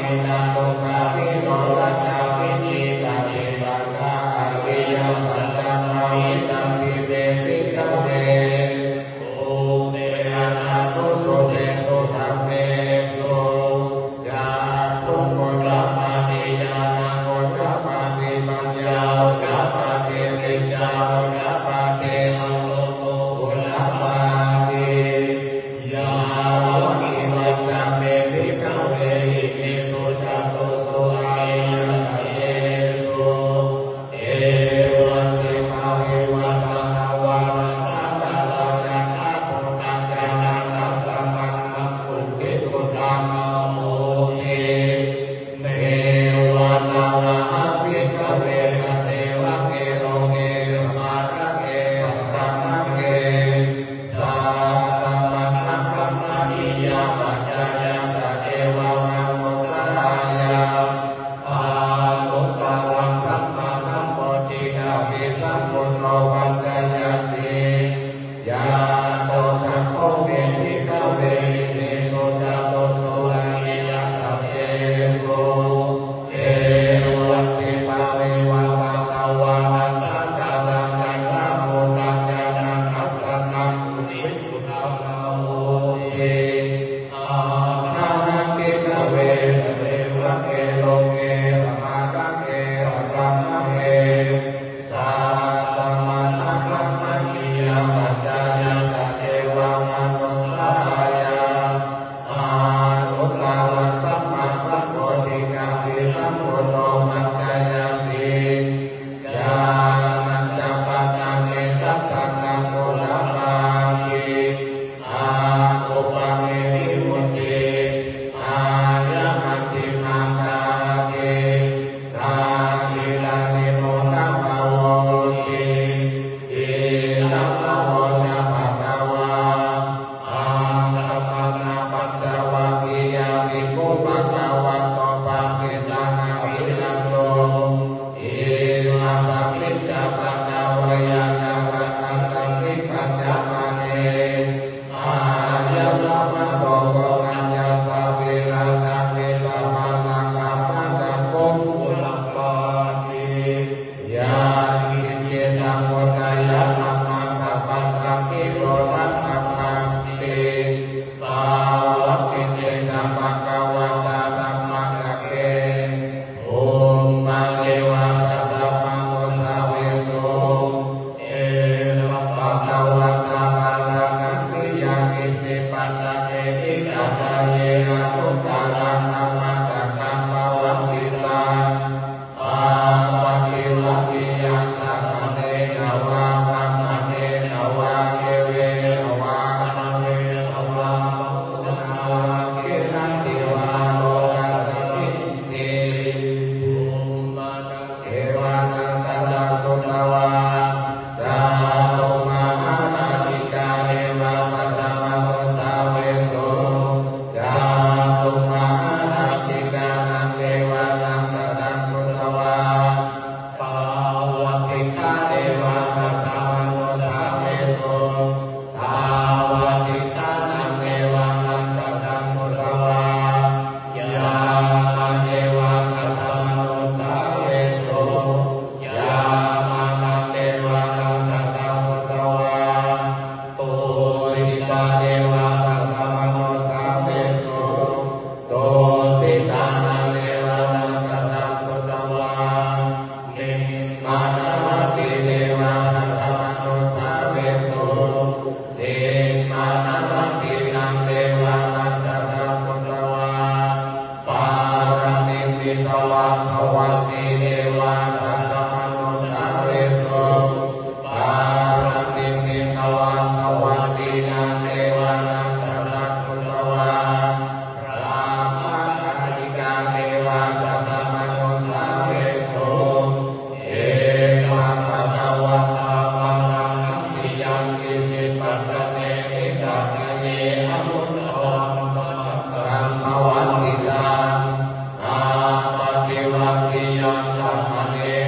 นิจันตุกาวิโรลัจจาวิจิตาวิปัสสนาอริยสัจจังภาวิตังวิเวทิกเวโอเตอะระตุสุเตสุธัมเมสุยาตุโมตปาติญาณโมตปาติปัญญาโมตปาติวิจจาโมตปาติมโลโมโมตปาติยาวกิวัตตะเมภิกขเวหิสุจัตโตสุอริยสัจเจสุเอวันติภาวิวัตตังวารังสัตตะลังนะนะโพตังญาณัสสะมังสังสุขิสุตังโมสิเนวันตังอะภิกขเวสัสเสวะเกโลเกสมาระเกสัพพะมะเกสัสสะมะนะพะมะนิยาปัจจายาสะเอวะมะโมสหายาอานุตตรังสัมมาสัมโพธิญาภิสัมพุทโธปัญจายาสียาโตจักโคเมภิกขเวหิสุจัตโตสุอริยสัจเจสุเอวันติภาวิวัตตังวารังสัตตะลังนะนะโมตังญาณัสสะนังสุขิสุตังโมสิอานานังภิกขเวสเสวะเกโลเกสมาระเกสัพพะมะเกสัสสะมะนะพะมะนิยาปัจจายาสะเอวะมะโมสหายาอานุตตรังสัมมาสัมโพธิญาภิสัมพุทโธปัญจายาสีญาณัญจปัตตังเมตัสสะนังโมลปาติอาอุปเมหิมุตติอายะมันติมาชาเกตาลิลานิโมนะภะโวติอินะภะโวจะภะคะวาอะระหะนะปัจจวัคคียาภิกขุภะคะวะโตภาสิตังอะวิรันโตอิมาสัพพิจจปะนะวายานะวะนะสัพพิปัญญามะเนอายะสัพพะโตโกนัญญาสาวิราชาวิลาภานังอัปปะจักขุมุลปาติยามิเจสังโฆกายะธัมมังสัพพันธังกิโลตังอัปปันติปาวะติเตนะภะคะวะตาธัมมังคะเกโอมมาเดวะสัตตะมะโมสาเวโสเอระภะคะวะตาอะระหังสิยังอิสิปัตตะเอติกะตะเยอะนุตตรังธัมมังจักขังภวันติตังอาปฏิวัติยังสัพพะเนนะวะปัมมะเนนะวะเกเวนะวะนะเวนะวะนะวะเกนะจิวะโลกัสสมิติภูมานังเอวานังสัตตังสุตวาจาตุมหานาจิกาเอวะสัตตมะโมสาเวโสจาตุมหานาจิกานังเอวะนังสัตตังสุตวาปาวะติสาเอวะสัตตมะโมสาเวโสปาวะติสานังเอวะนังสัตตังสุตวายามาเอวะสัตตมะโมสาเวโสยามานังเอวะนังสัตตังสุตวาโตสิตาเอวะสัตตมะโมสาเวโสโตสิตานังเอวะนังสัตตังสุตวานิมานะวะติเอวะสัตตมะโมสาเวโสเนมานะวะตินังเอวะนังสัตตังสุตวาปารานิมิตวะสวัสติเอวะสัตตมะโมสาเวโสปารานิมิตวะสวัสตินังเอวะนังสัตตังสุตวารามาคายิกาเอวะสัตตมะโมสาเวโสเอวะภะคะวะตาอะระหังสิยังอิสิปัตตะเนมิตะนะเยอะมุตตรังภวันติตังอาปฏิวัติยังสัพพะเน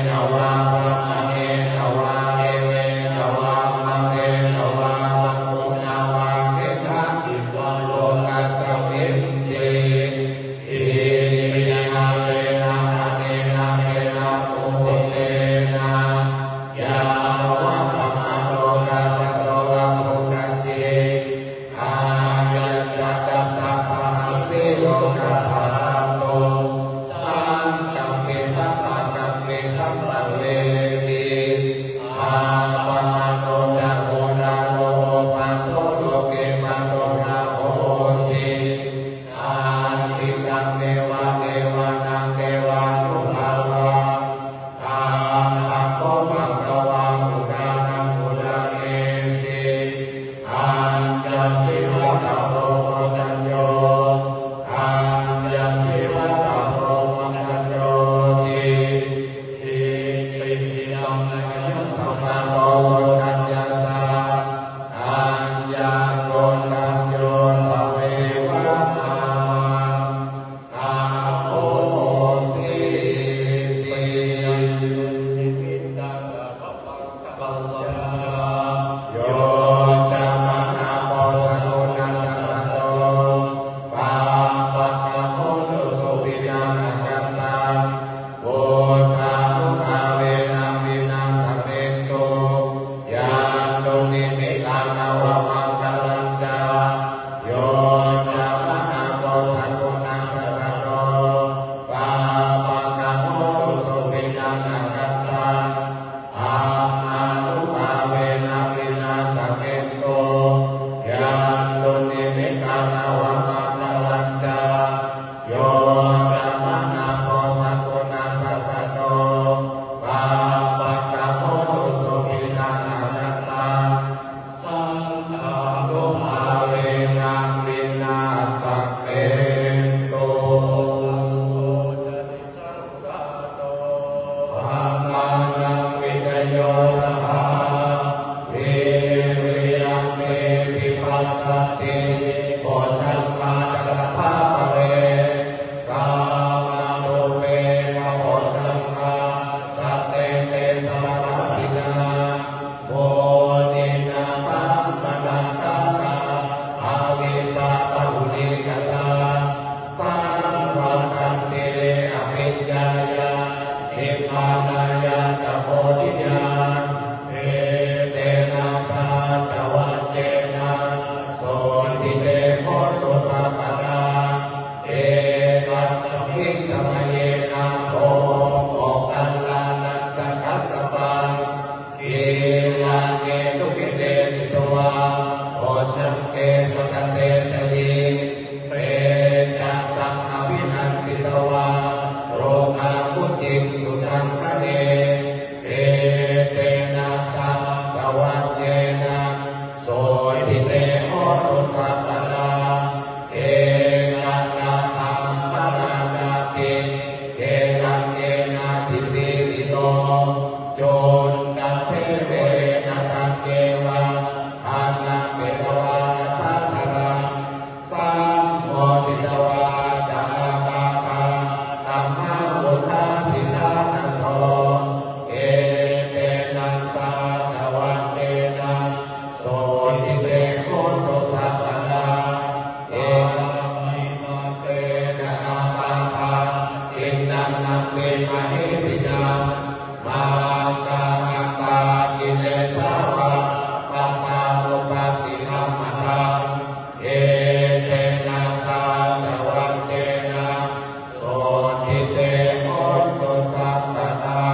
นังเวมหิสิยังบาตาอัตตากิเลสาวะปัปปานุปติธรรมตังเอเตนะสาจวัจเจนะโสทิเตโหตุสัพพตา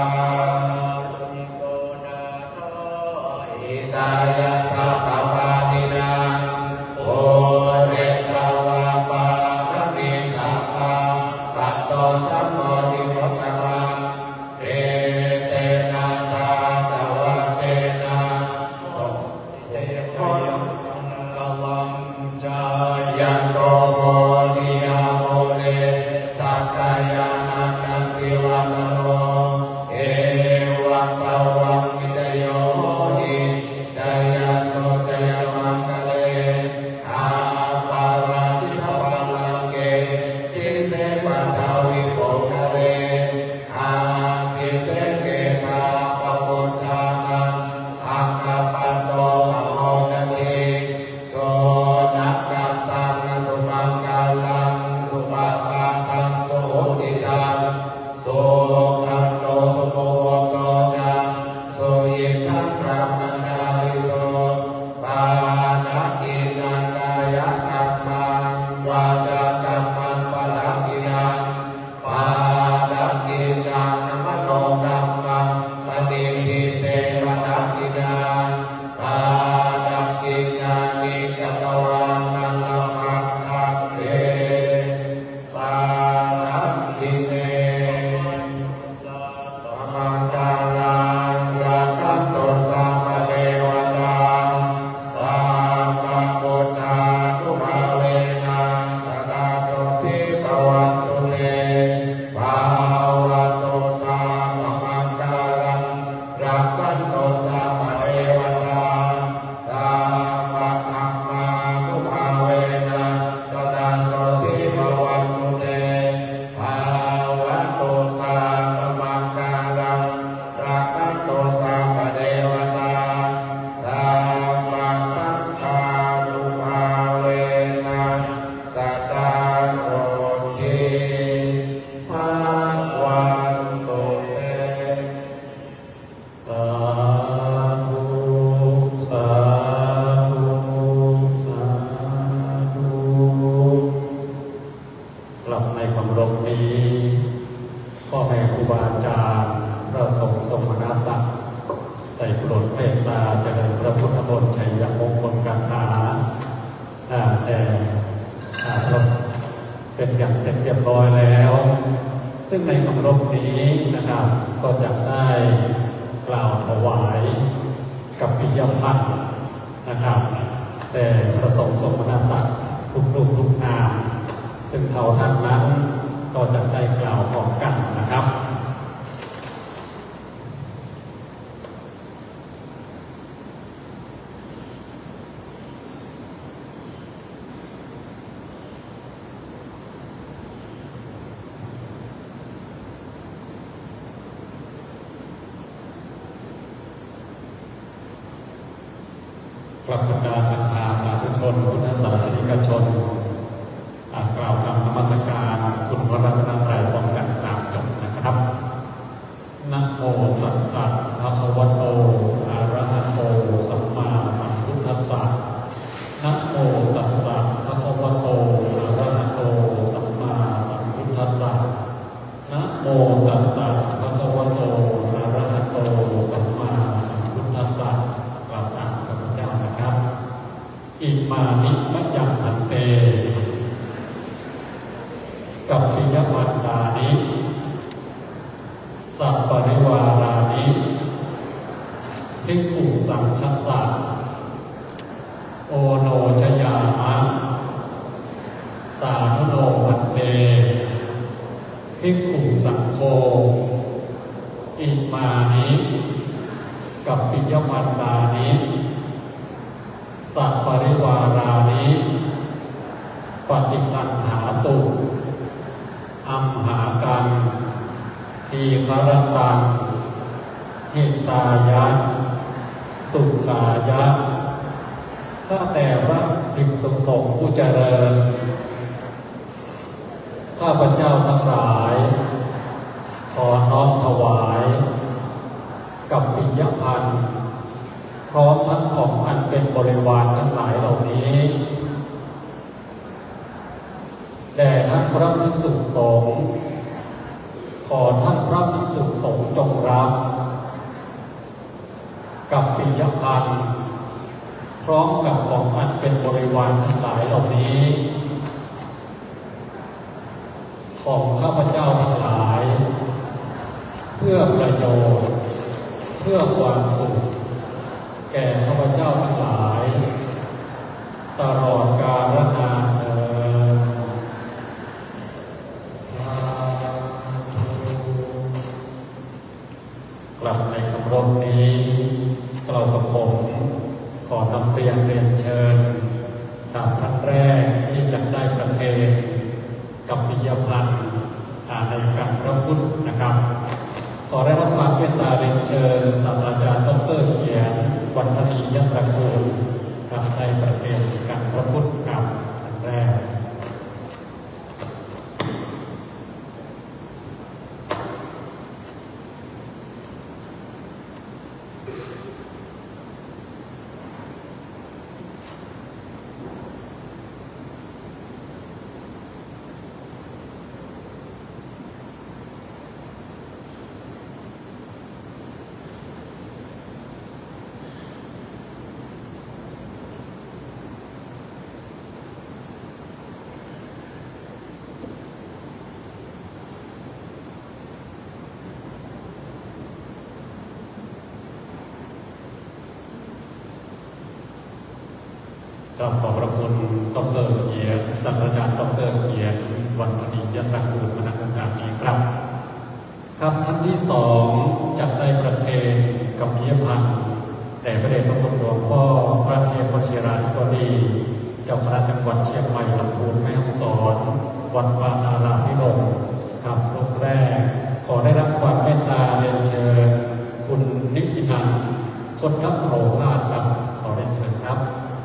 อิตายะสัพพปาตินังโอเรตวะปะระมิสัพพะปัตโตสัมโพธิวัตตะเอเตนะสาจวัจเจนะโสเตโชยังกลังจายันโตโพธิยาโมเลสักกายานันตันติวัตโนเอวังตวังวิจโยโหหิจายาโสจายมังคะเลอาปาราชิตวังลังเกสิเสปันทวิโภคะเลอาภิเสเกสาปปุตตานังอัคคปันโตปโมทติโสนักกัปตังสุมังกาลังสุปาปาตังสุโหติตังโสคันโตสุโภโตจังโสยิทังพระมัจจาริโสปานาคินังกายกัมมังวาจากัมมังปะลังกินังปานาคินังมโนกัมมังปฏิทิเตปะลังกินังปานาคินังนิกัตวังนันละมังคังเตปานาคิเนปะมังกาลังรักขันโตสัมมาเทวตาสัมมาปุตตานุภาเวนะสตาโสทิตวันตุเตภาวะโตสัมมังกาลังรักขันโตสัมมาเทวตาสัมมาธัมมานุภาเวนะสตาโสทิตวันตุเตภาวะโตสัมมังกาลังรักขันโตสัมมาเทวตาสัมมาสังฆานุภาเวนะสตาโสทิภวันตุเตสาธุสาธุสาธุกลับในความรบนี้พ่อแม่ครูบาอาจารย์พระสงฆ์สมณศักดิ์ได้โปรดเมตตาเจริญพระพุทธมนต์ชัยมงคลคาถาอ่าแต่อ่าเราเป็นอย่างเสร็จเรียบร้อยแล้ว ซึ่งในคำรบนี้นะครับก็จะได้กล่าวถวายกับปิยพันธ์นะครับแต่พระสงฆ์สมณศักดิ์ทุกรูปทุกนามซึ่งเท่าท่านนั้นก็จะได้กล่าวพร้อมกันนะครับ กลับบรรดาศรัทธาสาธุชนพุทธศาสนิกชนกล่าวคำนมัสการคุณพระรัตนตรัยพร้อมกันสามจบนะครับนะโมตัสสะภะคะวะโตอะระหะโตสัมมาสัมพุทธัสสะนะโมตัสสะภะคะวะโตอะระหะโตสัมมาสัมพุทธัสสะนะโมตัสสะภะคะวะโตอะระหะโตสัมมาสัมพุทธัสสะกล่าวตามข้าพเจ้านะครับอิมานิมะยังอันเตกับปิยวันดานิสัพปริวารานิภิกขุสังคัสสะโอโนชยามะสาธุโนวันเตภิกขุสังโฆอิมานิกับปิยวันดานิสัพปริวารานิปฏิคันหาตุอัมหากันทีคารตังหิตายะสุขายะข้าแต่พระภิกษุสงฆ์ผู้เจริญข้าพเจ้าทั้งหลายยพันธ์พร้อมทั้งของอันเป็นบริวารทั้งหลายเหล่านี้แด่ท่านพระภิกษุสงฆ์ขอท่านพระภิกษุสงฆ์จงรับกับปิยพันธ์พร้อมกับของอันเป็นบริวารทั้งหลายเหล่านี้ของข้าพเจ้าทั้งหลายเพื่อประโยชน์เพื่อความสุขแก่ข้าพเจ้าทั้งหลายตลอดกาลนานเถิดกลับในคำร้องนี้เรากับผมขอนำเรียนเรียนเชิญตามท่านแรกที่จะได้ประเคนกับปิยพันธ์ในการพระพุทธนะครับขอได้รับความเมตตาเรียนเชิญศาสตราจารย์ดร.เขียนวรรณณียตระกูลกับในประเคนกับพระพุทธกับท่านแรกขอบพระคุณดร.เขียนศาสตราจารย์ดร.เขียนวรรณณียตระกูลมาณโอกาสนี้ครับครับท่านที่สองจัดได้ประเคนกับปิยพันธ์แต่พระเดชพระคุณหลวงพ่อพระเทพวชิราธิบดีเจ้าคณะจังหวัดเชียงใหม่ลำพูนแม่ฮ่องสอนวัดปานารามพิรมครับรูปแรกขอได้รับความเมตตาเรียนเชิญคุณนิตินันท์คนทัพโรภาสครับขอเรียนเชิญครับ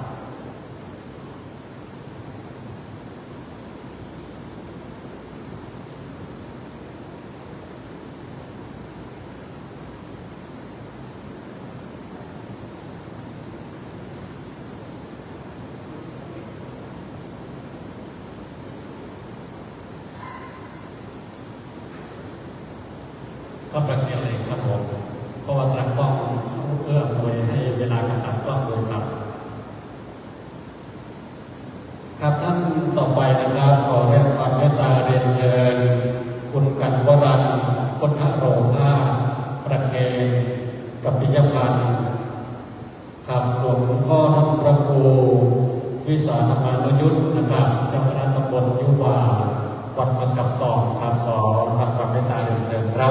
ก็ประเคนเลยครับผมเพราะว่าตรักกล้องเอื้อมวยให้เวลากำกับกล้องเลยครับครับท่านต่อไปนะครับขอเรียนความเมตตาเรียนเชิญคุณกันวรันคนทะโรภาประเคนกับปิยพันธ์ครับหลวงพ่อท่านพระครูวิสาธรรมานุยุทธนะครับเจ้าคณะตำบลยุวาวัดมันกับตองครับขอรับความเมตตาเรียนเชิญครับ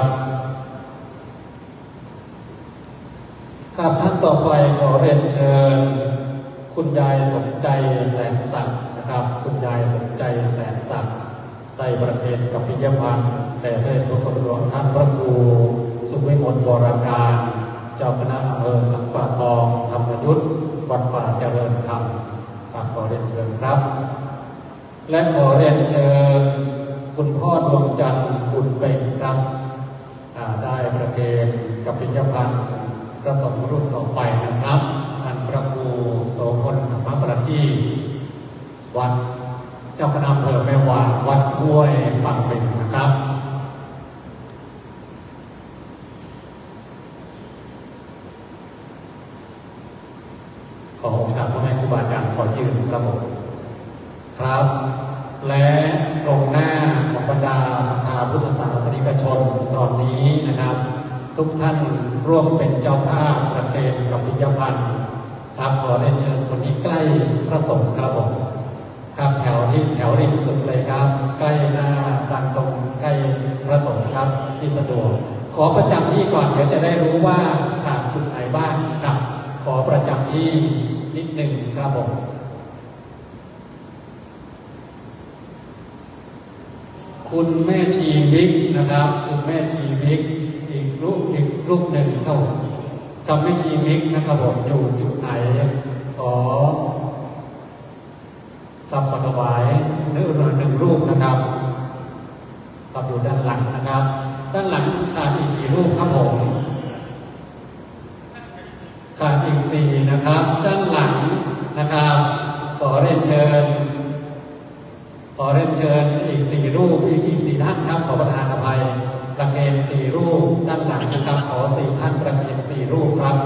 ครับท่านต่อไปขอเรียนเชิญคุณยายสมใจแสนศักดิ์นะครับคุณยายสมใจแสนศักดิ์ได้ประเคนกับปิยพันธ์แต่ได้พระคุณหลวงท่านพระครูสุวิมลวรการเจ้าคณะอำเภอสังปะทองธรรมยุทธวัดป่าเจริญธรรมครับขอเรียนเชิญครับและขอเรียนเชิญคุณพ่อดวงจันทร์บุญเป็นครับได้ประเคนกับปิยพันธ์พระสงฆ์รุ่นต่อไปนะครับท่านพระครูโสพลธรรมประทีปวัดเจ้าคณะอำเภอแม่วางวัดห้วยปังเป็นนะครับขอโอกาสพ่อแม่ครูบาอาจารย์ขอยืนครับผมครับและตรงหน้าของบรรดาศรัทธาพุทธศาสนิกชนตอนนี้นะครับทุกท่านร่วมเป็นเจ้าภาพประเคนกับปิยพันธ์ครับขอได้เชิญคนที่ใกล้พระสงฆ์ครับผมครับแถวที่แถวริมสุดเลยครับใกล้หน้าดังตรงใกล้พระสงฆ์ครับที่สะดวกขอประจำที่ก่อนเดี๋ยวจะได้รู้ว่าขาดจุดไหนบ้างครับขอประจำที่นิดหนึ่งครับผมคุณแม่ชีวิกนะครับคุณแม่ชีวิกอีกรูปอีกรูปหนึ่งครับจำแม่ชีวิกนะครับผมอยู่จุดไหนขอสับขอถวายเนื้อหนึ่งรูปนะครับครับอยู่ด้านหลังนะครับด้านหลังขาดอีกกี่รูปครับผมขาดอีกสี่นะครับด้านหลังนะครับขอเรียนเชิญขอเรียนเชิญอีกสี่รูปอีกอีกสี่ท่านครับขอประทานอภัยประเคนสี่รูปด้านหลังนะครับขอสี่ท่านประเคนสี่รูปครับ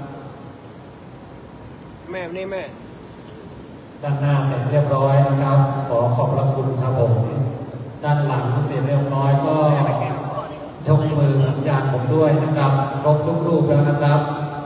แม่นี่แม่ด้านหน้าเสร็จเรียบร้อยนะครับขอขอบพระคุณครับผมด้านหลังเสร็จเรียบร้อยก็ยกมือสัญญาณผมด้วยนะครับครบทุกรูปแล้วนะครับ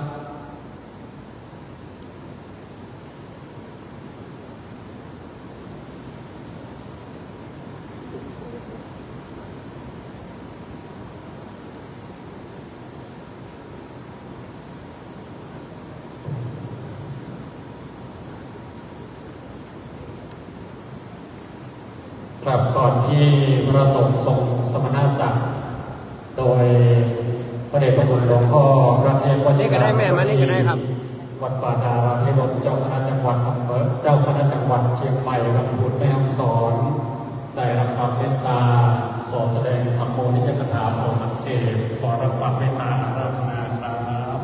ครับก่อนที่พระสงฆ์ทรงสมณศักดิ์โดยพระเดชพระคุณหลวงพ่อพระเทพวชิรานวัดป่าดาราพิรมเจ้าคณะจังหวัดอำเภอเจ้าคณะจังหวัดเชียงใหม่ลำพูนแม่ฮ่องสอนได้รับความเมตตาขอแสดงสัมโภชนิยกถาโปรดสังเขปขอรับความเมตตาอาราธนาครับ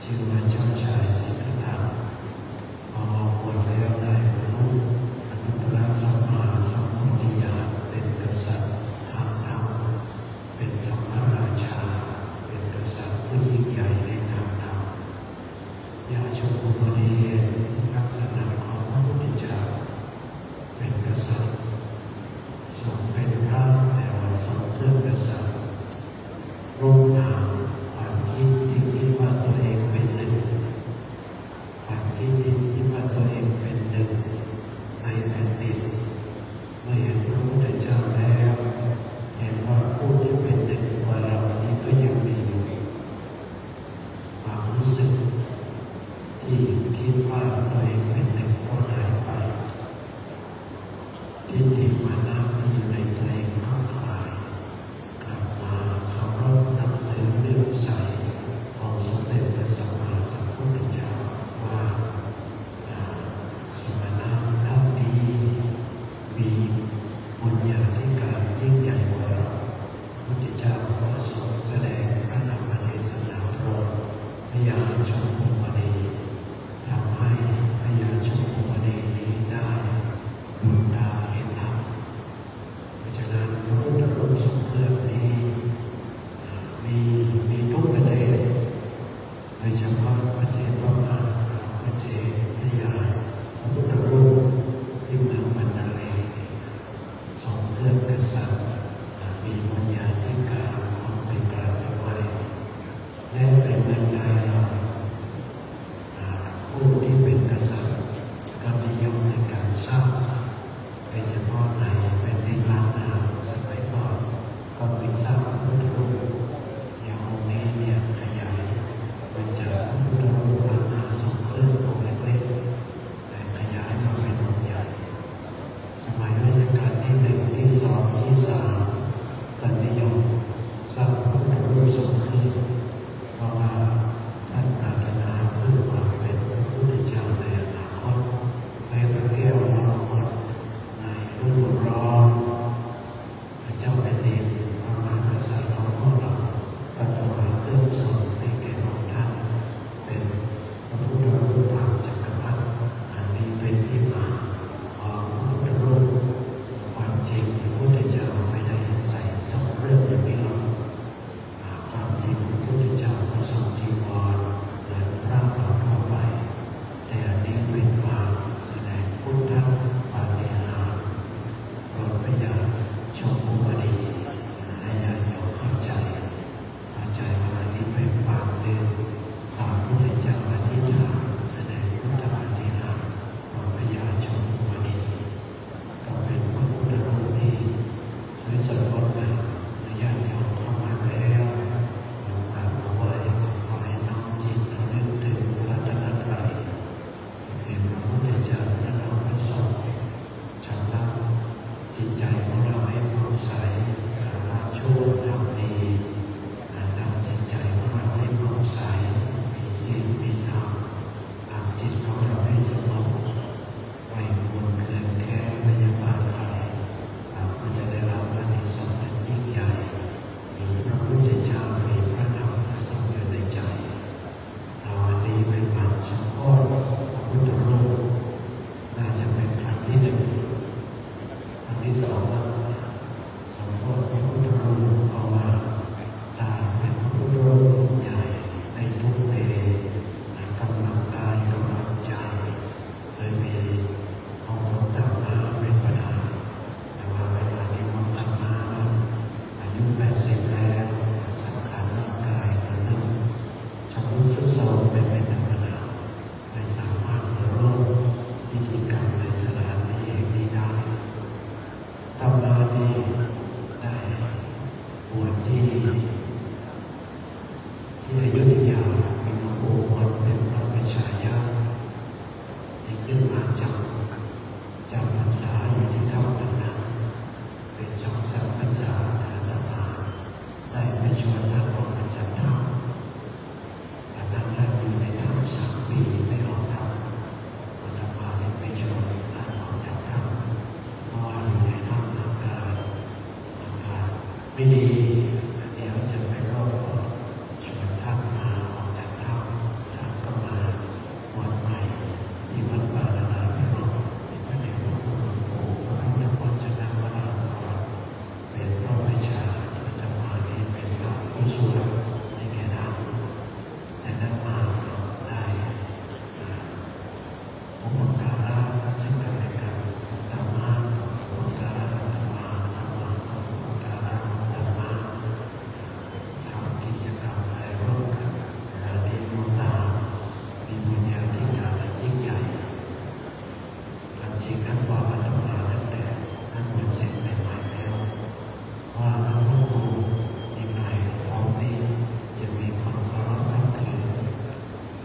ชื่อว่าเจ้าชายสิทธัตถะพอบวชแล้วได้บรรลุอนุตตรสัมมาสัมโพธิญาณเป็นกษัตริย์ทางธรรมเป็นธรรมราชาเป็นกษัตริย์ผู้ยิ่งใหญ่ในทางธรรมญาชมพูบดีลักษณะของพระพุทธเจ้าเป็นกษัตริย์ทรงเป็นพระแต่ว่าทรงเครื่องกษัตริย์รูปนามความคิดที่คิดว่าตัวเองเป็นหนึ่งความคิดที่คิดว่าตัวเองเป็นหนึ่งในแผ่นดินเมื่อเห็นพระพุทธเจ้าแล้วเห็นว่าผู้ที่เป็นหนึ่งกว่าเรานี้ก็ยังมีอยู่ความรู้สึกที่คิดว่าตัวเองเป็นหนึ่งก็หายไปทิฏฐิมานะที่อยู่ในตัวเองก็คลายกลับมาเคารพนับถือเลื่อมใสองค์สมเด็จพระสัมมาสัมพุทธเจ้าว่าสมณะท่านนี้มีบุญญาธิการยิ่งใหญ่กว่าเราพระพุทธเจ้าก็ทรงแสดงพระนามเทศนาโปรดพญาชมพูมณีทำให้พญาชมพูมณีนี้ได้ดวงตาเห็นธรรมเพราะฉะนั้นพระพุทธรูปทรงเครื่องนี้มีมีทุกประเทศโดยเฉพาะประเทศพม่าประเทศพญาพระพุทธรูปที่เมืองมันดาเลย์ทรงเครื่องกษัตริย์มีบุญญาธิการของไปกราบไหว้และเป็นเมืองใดเราผู้ที่เป็นกษัตริย์ก็นิยมในการสร้างโดยเฉพาะในแผ่นดินล้านนาสมัยก่อนก็มีสร้างพระพุทธรูปอย่างองค์นี้เนี่ยขยายมาจาก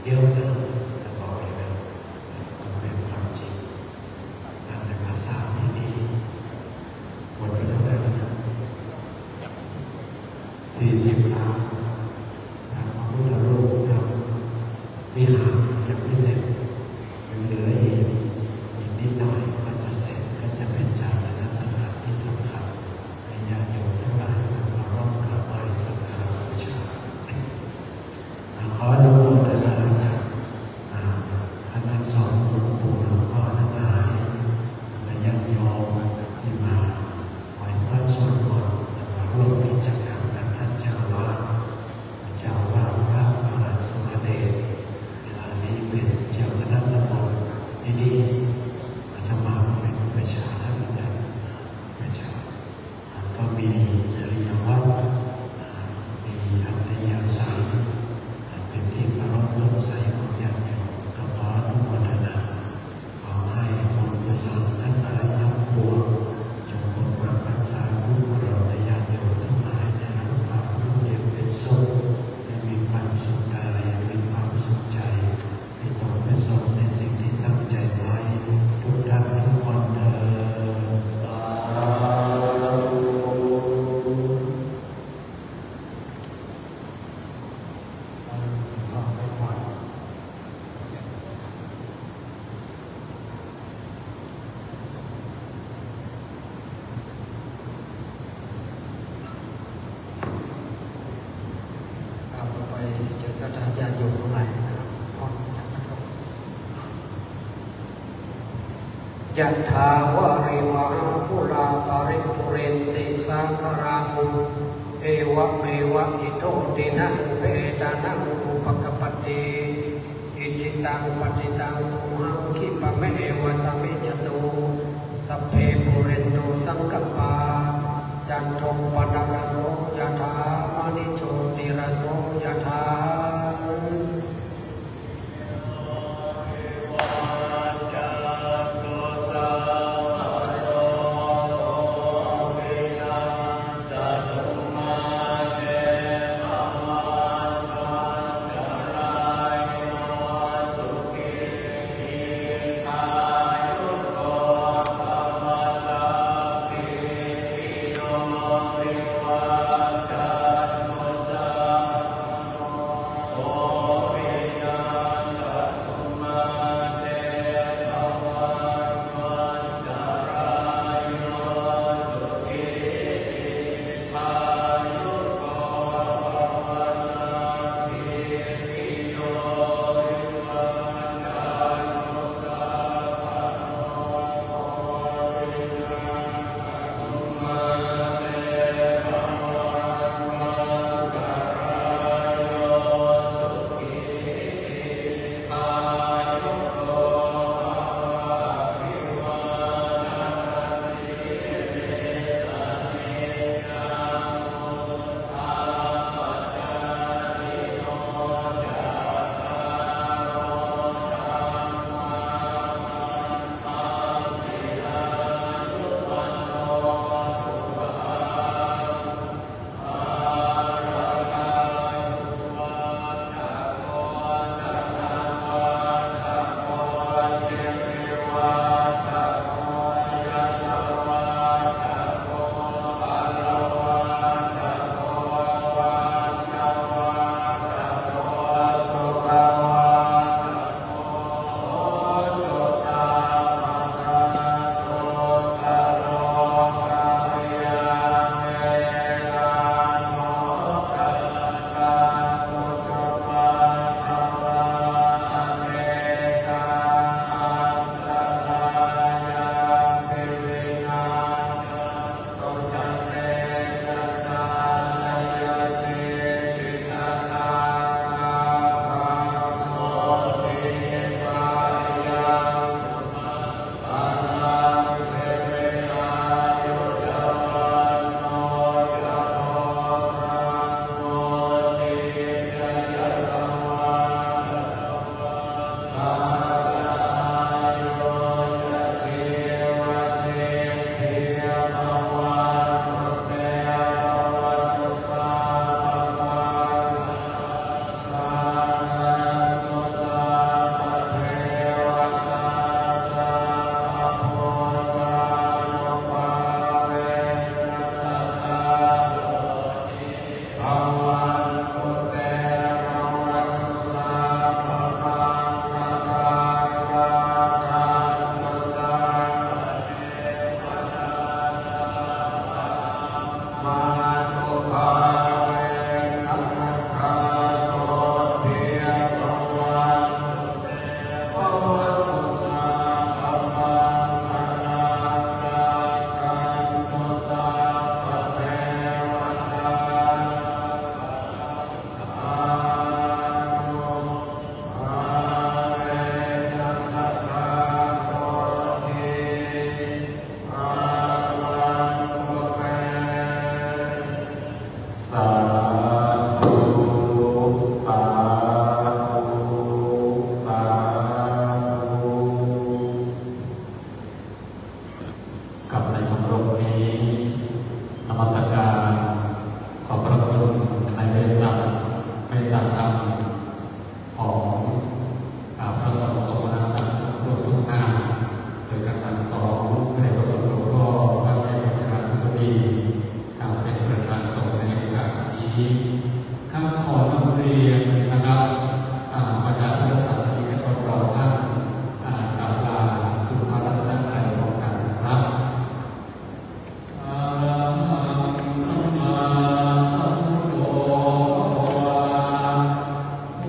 ดียวนะจะบอกอย่างนั้นมันเป็นความจริงอันในภาษาที่ดีหมดไปเท่าไหร่สี่สิบล้านทางพระพุทธรูปครับวิหารยังไม่เสร็จเหลืออีกอีกนิดหน่อยก็จะเสร็จก็จะเป็นศาสนสถานที่สำคัญให้ญาติโยมทั้งหลายมาเคารพกราบไหว้สักการะบูชาขออนุโมทนากับคณะสงฆ์หลวงปู่หลวงพ่อทั้งหลายและญาติโยมที่มาไหว้พระสวดมนต์มาร่วมกิจกรรมกับท่านเจ้าวาดเจ้าวาดพระประหลัดสมเด็จเวลานี้เป็นเจ้าคณะตำบลที่นี่อาตมาเป็นประชาท่านเหมือนกันประชาท่านก็มีจริยวัตรมีอัธยาศัยเป็นที่เคารพเลื่อมใสของญาติโยมก็ขออนุโมทนาขอให้บุญกุศลทั้งหลายทั้งปวงจงปกปักรักษาคุ้มครองญาติโยมทั้งหลายในระดับรุ่งเรืองเป็นสุขให้มีความสุขกายมีความสุขใจให้สมประสงค์ในสิ่งที่ตั้งใจไว้ทุกท่านทุกคนเถิดต่อไปเจอกับญาติโยมทั้งหลายพร้อมกันนะครับยะถาวาริวหาปุราปาริปุเรนติสังขรามุเอวะเมวะอิโตตินังเปตานังอุปกปติอิจิตังปฏิตังตุหังคิปะเมวะสมิจตุสัพเพปุเรนโตสังกปาจันโทปนรโสยะถามณิโชติรโสยะถาโ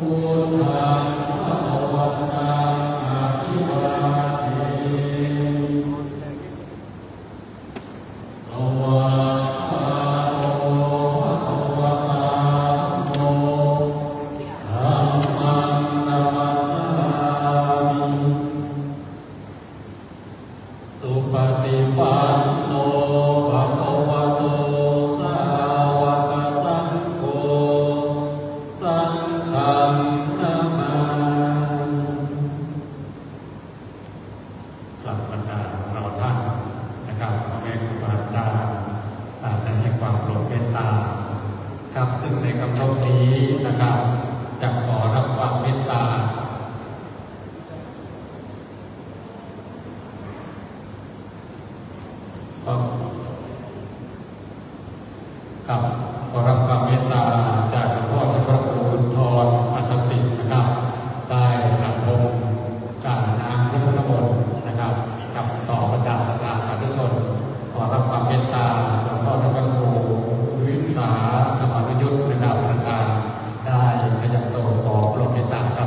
ครับขอรับความเมตตาจากหลวงพ่อท่านพระครูสุนทรอัตสิทธิ์นะครับได้ประพรมจากน้ำพระพุทธมนต์นะครับกับต่อบรรดาศรัทธาสาธุชนขอรับความเมตตาหลวงพ่อท่านพระครูวิสาธรรมนุยุทธนะครับประธานได้ชยันโตขอโปรดเมตตาครับ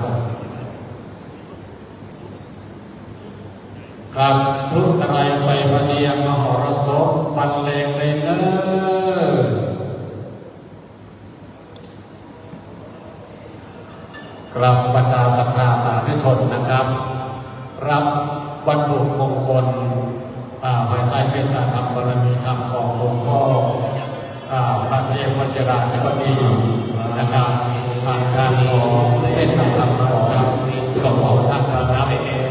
ครับพรุ่งอะไรไฟพเนียมมหรสพบรรเลงเลยเนอกราบบรรดาศรัทธาสาธุชนนะครับรับวัตถุมงคลภายใต้เป็นธรรมบารมีธรรมของหลวงพ่อพระเทพวชิราธิบดีนะครับผ่านการขอเป็นธรรมของหลวงพ่อท่านนะครับ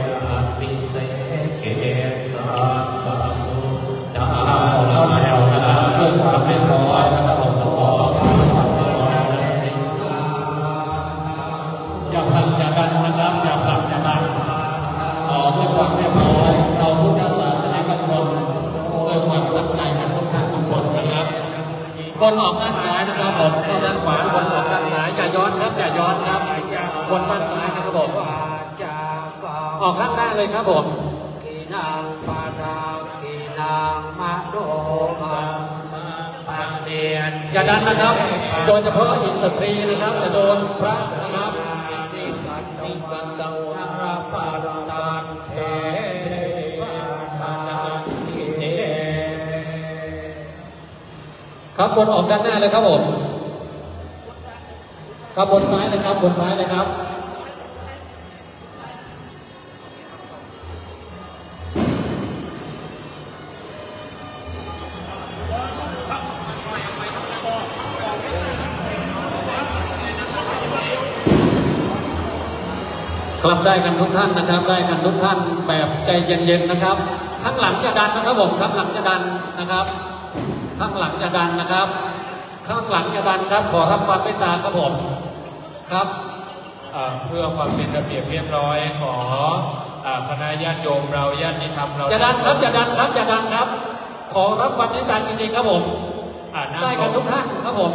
เข้าแถวนะครับเพื่อความเรียบร้อยนะครับหลวงพ่ออย่าผลักอย่าดันนะครับอย่าผลักอย่าดันต่อด้วยความเรียบร้อยเราพุทธศาสนิกชนด้วยความตั้งใจกันทุกท่านทุกคนนะครับคนออกด้านซ้ายนะครับผมเข้าด้านขวาคนออกด้านซ้ายอย่าย้อนครับอย่าย้อนครับคนด้านซ้ายนะครับผมออกด้านหน้าเลยครับผมกีนางปาดากีนางมาโดมาปังเดียนอย่าดันนะครับโดยเฉพาะอิสตรีนะครับจะโดนพระนะครับนิกันนิกันดาวราปาตานเทปาตานเทครับบนออกด้านหน้าเลยครับผมครับบนซ้ายเลยครับบนซ้ายเลยครับกลับได้กันทุกท่านนะครับได้กันทุกท่านแบบใจเย็นๆนะครับข้างหลังอย่าดันนะครับผมข้างหลังอย่าดันนะครับข้างหลังอย่าดันนะครับข้างหลังอย่าดันครับขอรับความเมตตาครับผมครับเพื่อความเป็นระเบียบเรียบร้อยขอคณะญาติโยมเราญาติธรรมเราอย่าดันครับอย่าดันครับอย่าดันครับขอรับความเมตตาจริงๆครับผมได้กันทุกท่านครับผม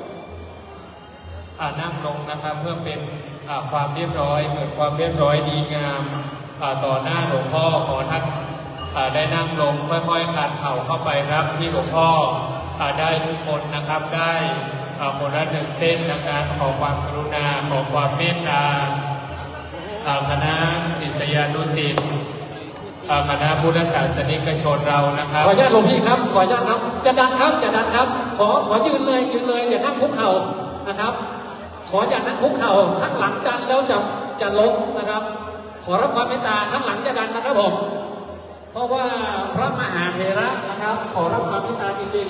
นั่งลงนะครับเพื่อเป็นความเรียบร้อยเกิดความเรียบร้อยดีงามต่อหน้าหลวงพ่อขอท่านได้นั่งลงค่อยๆคลานเข่าเข้าไปครับที่หลวงพ่อได้ทุกคนนะครับได้คนละหนึ่งเส้นดังนั้นขอความกรุณาขอความเมตตาคณะศิษยานุศิษย์คณะพุทธศาสนิกชนเรานะครับขออนุญาตหลวงพี่ครับขออนุญาตครับจะดันครับจะดันครับขอขอยืนเลยยืนเลยอย่านั่งคุกเข่านะครับขออย่านั่งคุกเข่าข้างหลังดันแล้วจะจะล้มนะครับขอรับความเมตตาข้างหลังจะดันนะครับผมเพราะว่าพระมหาเถระนะครับขอรับความเมตตาจริง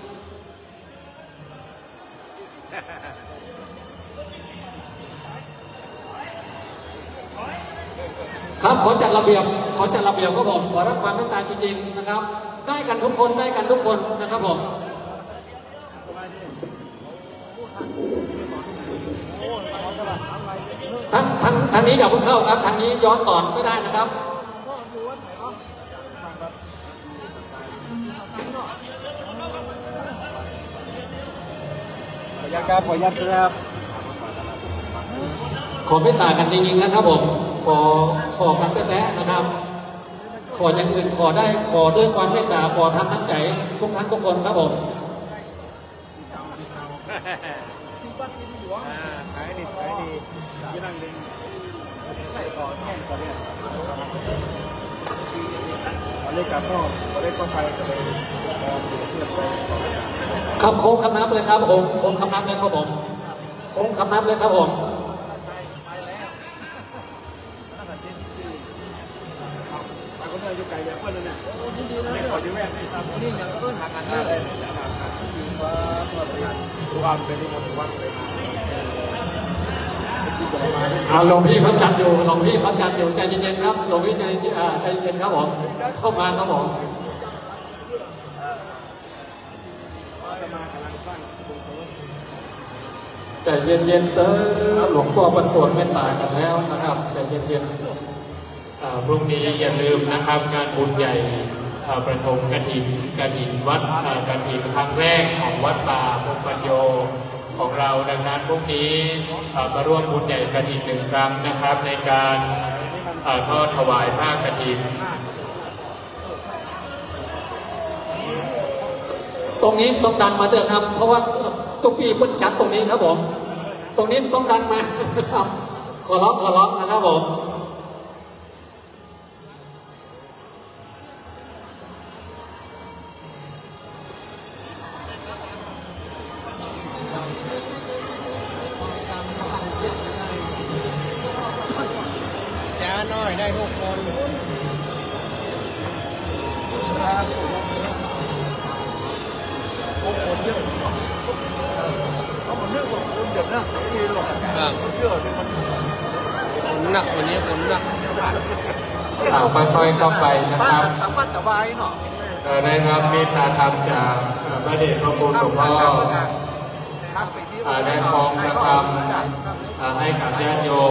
ๆครับขอจัดระเบียบขอจัดระเบียบครับผมขอรับความเมตตาจริงๆนะครับได้กันทุกคนได้กันทุกคนนะครับผมทางทางทางนี้อย่าเพิ่งเข้าครับทางนี้ย้อนสอนไม่ได้นะครับขออนุญาตครับขออนุญาตครับขอเมตตากันจริงๆนะครับผมขอขอกันแท้ๆนะครับขออย่างอื่นขอได้ขอด้วยความเมตตาขอทำน้ำใจทุกท่านทุกคนครับผมขายดีขายดีครับโค้งคำนับเลยครับผมโค้งคำนับเลยครับผมโค้งคำนับเลยครับผมเอาหลวงพี่เขาจัดอยู่หลวงพี่เขาจัดอยู่ใจเย็นๆครับหลวงพี่ใจใจเย็นครับผมเข้ามาครับผมใจเย็นๆเต้อหลวงพ่อประกวดไม่ตายกันแล้วนะครับใจเย็นๆพรุ่งนี้อย่าลืมนะครับงานบุญใหญ่ประถมกฐินกฐินวัดกฐินครั้งแรกของวัดป่าพงปัญโยของเราดังนั้นพรุ่งนี้มาร่วมบุญใหญ่กฐินหนึ่งครั้งนะครับในการทอดถวายผ้ากฐินตรงนี้ต้องดันมาเถอะครับเพราะว่าตุกปีเพิ่งจัดตรงนี้ครับผมตรงนี้ต้องดันมาครับขอร้องขอร้องนะครับผมจ้าน้อยได้ทุกคนคนเยอะเขาคนเยอะกว่าคนเยอะนะที่หลอกคนเยอะที่มันคนหนักวันนี้คนหนักค่อยๆเข้าไปนะครับตะวันตะวายเนาะได้รับเมตตาธรรมจากพระเดชพระคุณหลวงพ่อได้คล้องนะครับให้กับญาติโยม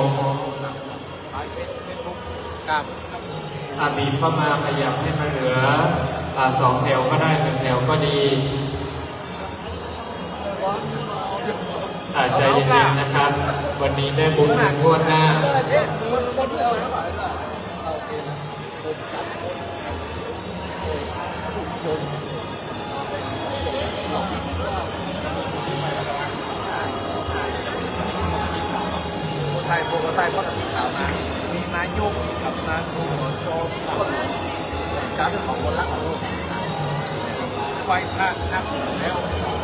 อาบีบเข้ามาขยับให้มันเหลือสองแถวก็ได้หนึ่งแถวก็ดีใจเย็นๆนะครับวันนี้ได้บุญถึงงวดหน้าใช่โปรไซก็ตัดสินข่าวมามีนายกกับนายผู้สนโจมก็จ้าเรื่องของคนรักของโลกไว้ข้างข้างแล้ว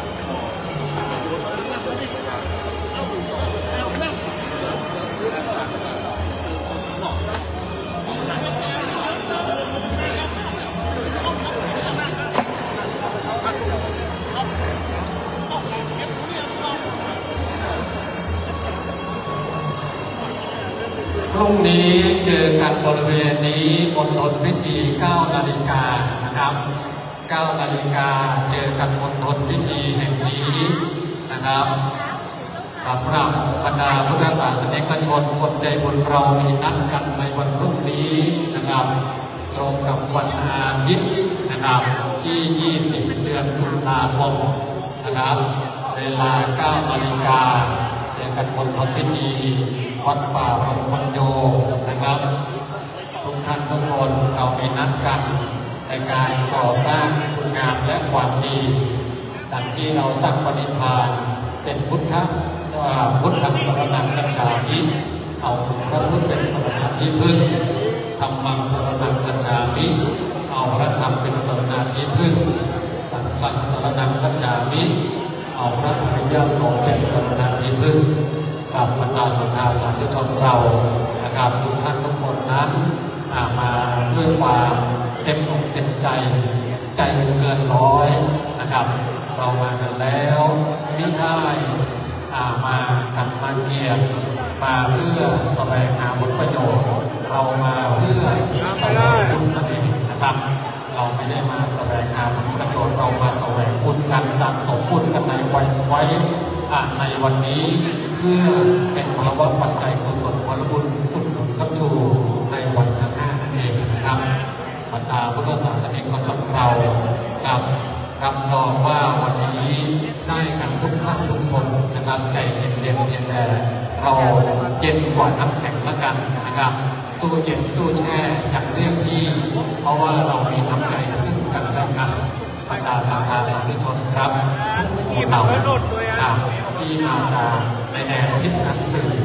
พรุ่งนี้เจอกันบริเวณนี้บนต้นพิธีเก้านาฬิกานะครับเก้านาฬิกาเจอกันบนต้นพิธีแห่งนี้นะครับสำหรับบรรดาพุทธศาสนิกชนคนใจบุญเรามีนัดกันในวันพรุ่งนี้นะครับตรงกับวันอาทิตย์นะครับที่ยี่สิบเดือนตุลาคมนะครับเวลาเก้านาฬิกาเจอกันบนต้นพิธีวัดป่าพงปัญโยนะครับทุกท่านทุกคนเรามีนัดกันในการก่อสร้างคุณงามและความดีดังที่เราตั้งปณิธานเป็นพุทธพุทธังสรณังคัจฉามิเอาพระพุทธเป็นสรณะที่พึ่งธรรมังสรณังคัจฉามิเอาพระธรรมเป็นสรณะที่พึ่งสังฆังสรณังคัจฉามิเอาพระอริยสงฆ์เป็นสรณะที่พึ่งกับบรรดาศรัทธาสาธุชนเรานะครับทุกท่านทุกคนนั้นมาด้วยความเต็มอกเต็มใจใจเกินร้อยนะครับเรามากันแล้วไม่ได้มากันมาเกียรติมาเพื่อแสวงหาผลประโยชน์เรามาเพื่อแสวงบุญนั่นเองนะครับเราไม่ได้มาแสวงหาผลประโยชน์เรามาแสวงบุญกันสะสมบุญกันในวันไว้ในวันนี้เพื่อเป็นพลวัตปัจจัยกุศลผลบุญอุดหนุนขับชูในวันข้างหน้านั่นเองนะครับบรรดาพุทธศาสนิกชนเราครับรับรองว่าวันนี้ได้กันทุกท่านทุกคนนะครับใจเย็นเย็นเย็นแดดเราเย็นกว่าน้ำแข็งละกันนะครับตู้เย็นตู้แช่อย่างเรียกพี่เพราะว่าเรามีน้ำใจซึ่งกันและกันบรรดาสังฆาสาธุชนครับเราครับที่มาจากในแดนทิศกันสื่อ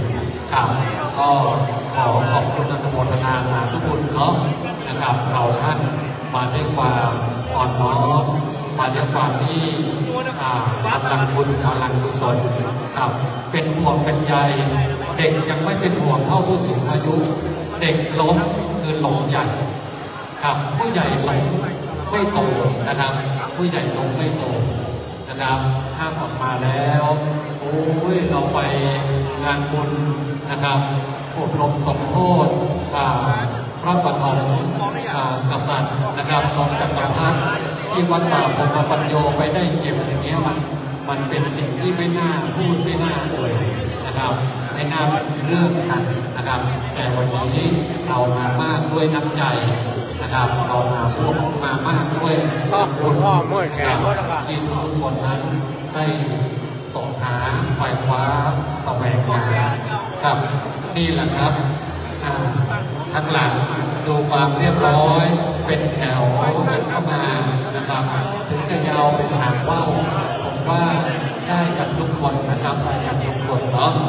ครับก็ขอขอบคุณอนุโมทนาสาธุบุญเนาะนะครับเราท่านมาด้วยความอ่อนน้อมมาด้วยความที่พลังบุญพลังกุศลครับเป็นห่วงเป็นใยเด็กยังไม่เป็นห่วงเท่าผู้สูงอายุเด็กล้มคือล้มใหญ่ครับผู้ใหญ่ล้มไม่โตนะครับผู้ใหญ่ล้มไม่โตนะครับห้ามออกมาแล้วโอ้ยเราไปงานบุญนะครับอบรมสมโภชพระปฐมกษัตริย์นะครับทรงจักรพรรดิที่วัดป่าพรหมปัญโยไปได้เจ็บอย่างเงี้ยมันมันเป็นสิ่งที่ไม่น่าพูดไม่น่าเอ่ยนะครับไม่น่าเป็นเรื่องกันนะครับแต่วันนี้เรามามากด้วยน้ำใจนะครับเรามาพวกมามากด้วยบุญที่ทุกคนนั้นได้ส่งหาไฟคว้าแสวงหาครับนี่แหละครับข้างหลังดูความเรียบร้อยเป็นแถวเป็นเข้ามานะครับถึงจะยาวเป็นหางว่าวผมว่าได้กันทุกคนนะครับได้กันทุกคนเนาะ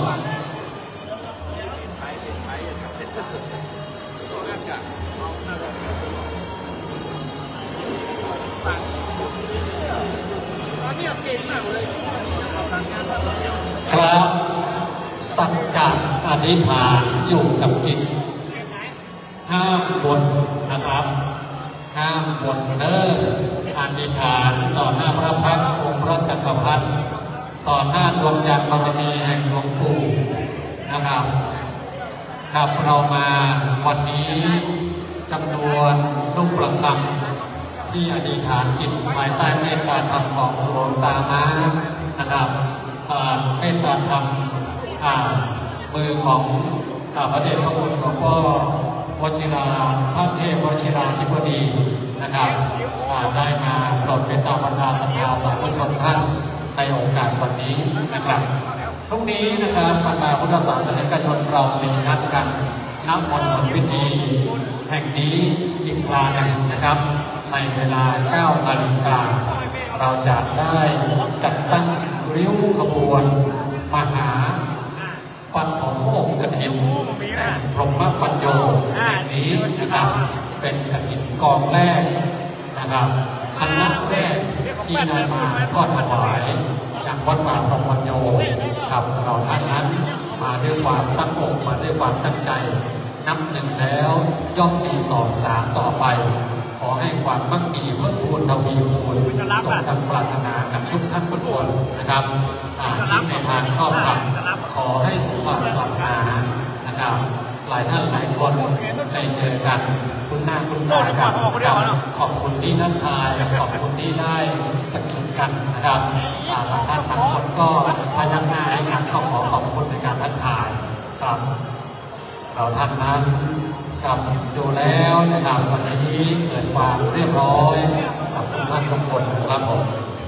ครับสัจจะอธิษฐานอยู่กับจิตห้ามบ่นนะครับห้ามบ่นเด้ออธิษฐานต่อหน้าพระพักตร์องค์พระจักรพรรดิต่อหน้าดวงญาณบารมีแห่งหลวงปู่นะครับครับเรามาวันนี้จำนวนลูกประคำที่อธิษฐานจิตภายใต้เมตตาธรรมของหลวงตาม้านะครับผ่านเมตตาธรรมมือของพระเดชพระคุณหลวงพ่อวชิราท่านเทพวชิราธิบดีนะครับได้มาโปรดเมตตาบรรดาศรัทธาสาธุชนท่านในโอกาสวันนี้นะครับพรุ่งนี้นะครับบรรดาพุทธศาสนิกชนเรามีนัดกันนับมนต์พิธีแห่งนี้อีกคราหนึ่งนะครับในเวลาเก้านาฬิกาเราจะได้จัดตั้งริ้วขบวนมหาปันขององค์กฐินแห่งพรหมปัญโยแห่งนี้นะครับเป็นกฐินกองแรกนะครับคณะแรกที่ได้มาทอดถวายจากวัดป่าพรหมปัญโยครับเราท่านนั้นมาด้วยความตั้งอกมาด้วยความตั้งใจนับหนึ่งแล้วย่อมมีสองสามต่อไปขอให้ความมั่งมีเพิ่มพูนทวีคูณสมดังปรารถนากับทุกท่านทุกคนนะครับคิดในทางชอบธรรมขอให้สมหวังปรารถนานะครับหลายท่านหลายคนเคยเจอกันคุณหน้าคุณตากันขอบคุณที่ท่านทายขอบคุณที่ได้สักคิดกันนะครับบางท่านบางคนก็พยักหน้าให้กันก็ขอขอบคุณในการทักทายครับเราท่านนั้นครับดูแล้วนะครับวันนี้เกิดความเรียบร้อยกับทุกท่านทุกคนนะครับผม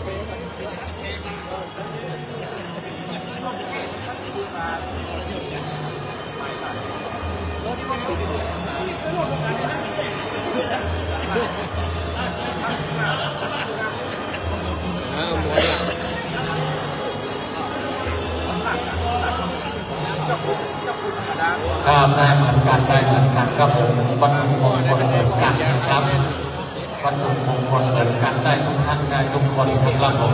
ครับได้เหมือนกันได้เหมือนกันครับผมวัตถุมงคลเหมือนกันนะครับวัตถุมงคลเหมือนกันได้ทุกท่านได้ทุกคนครับผม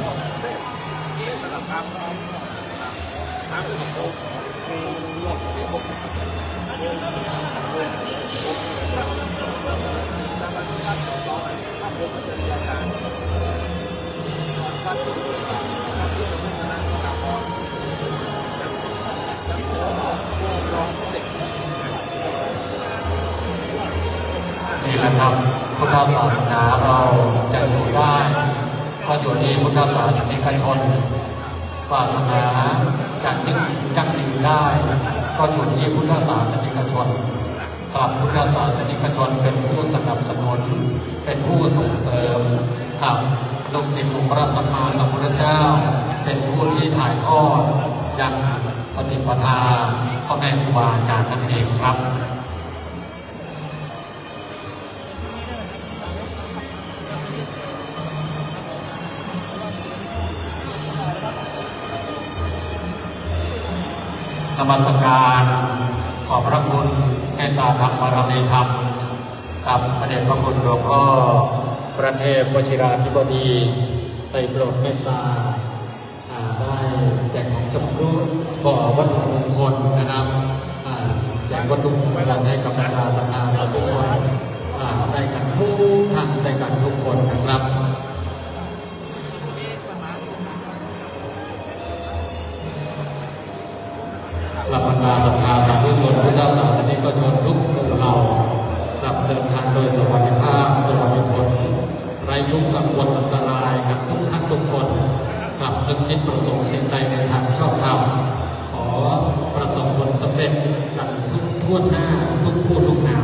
นี่แหละครับพุทธศาสนาเราจะอยู่ได้ก็อยู่ที่พุทธศาสนิกชนศาสนาจะจึงยั่งยืนได้ก็อยู่ที่พุทธศาสนิกชนกลับพุทธศาสนิกชนเป็นผู้สนับสนุนเป็นผู้ส่งเสริมครับลูกศิษย์องค์พระสัมมาสัมพุทธเจ้าเป็นผู้ที่ถ่ายทอดยังปฏิปทาพ่อแม่ครูบาอาจารย์นั่นเองครับนมัสการขอบพระคุณเมตตาธรรมบารมีธรรมกับพระเดชพระคุณหลวงพ่อพระเทพวชิราธิบดีได้โปรดเมตตาได้แจกของจำรุ่งก่อวัตถุมงคลนะครับแจกวัตถุมงคลให้กับบรรดาศรัทธาสาธุชนได้กันทุกท่านได้กันทุกคนนะครับบรรดาศรัทธาสาธุชนพุทธศาสนิกชนทุกหมู่เหล่ารับเดินทางโดยสวัสดิภาพสวัสดิผลไร้ทุกข์กังวลอันตรายกับทุกท่านทุกคนกลับนึกคิดประสงค์สิ่งใดในทางชอบธรรมขอประสบผลสำเร็จกันทุกทั่วหน้าทุกผู้ทุกนาม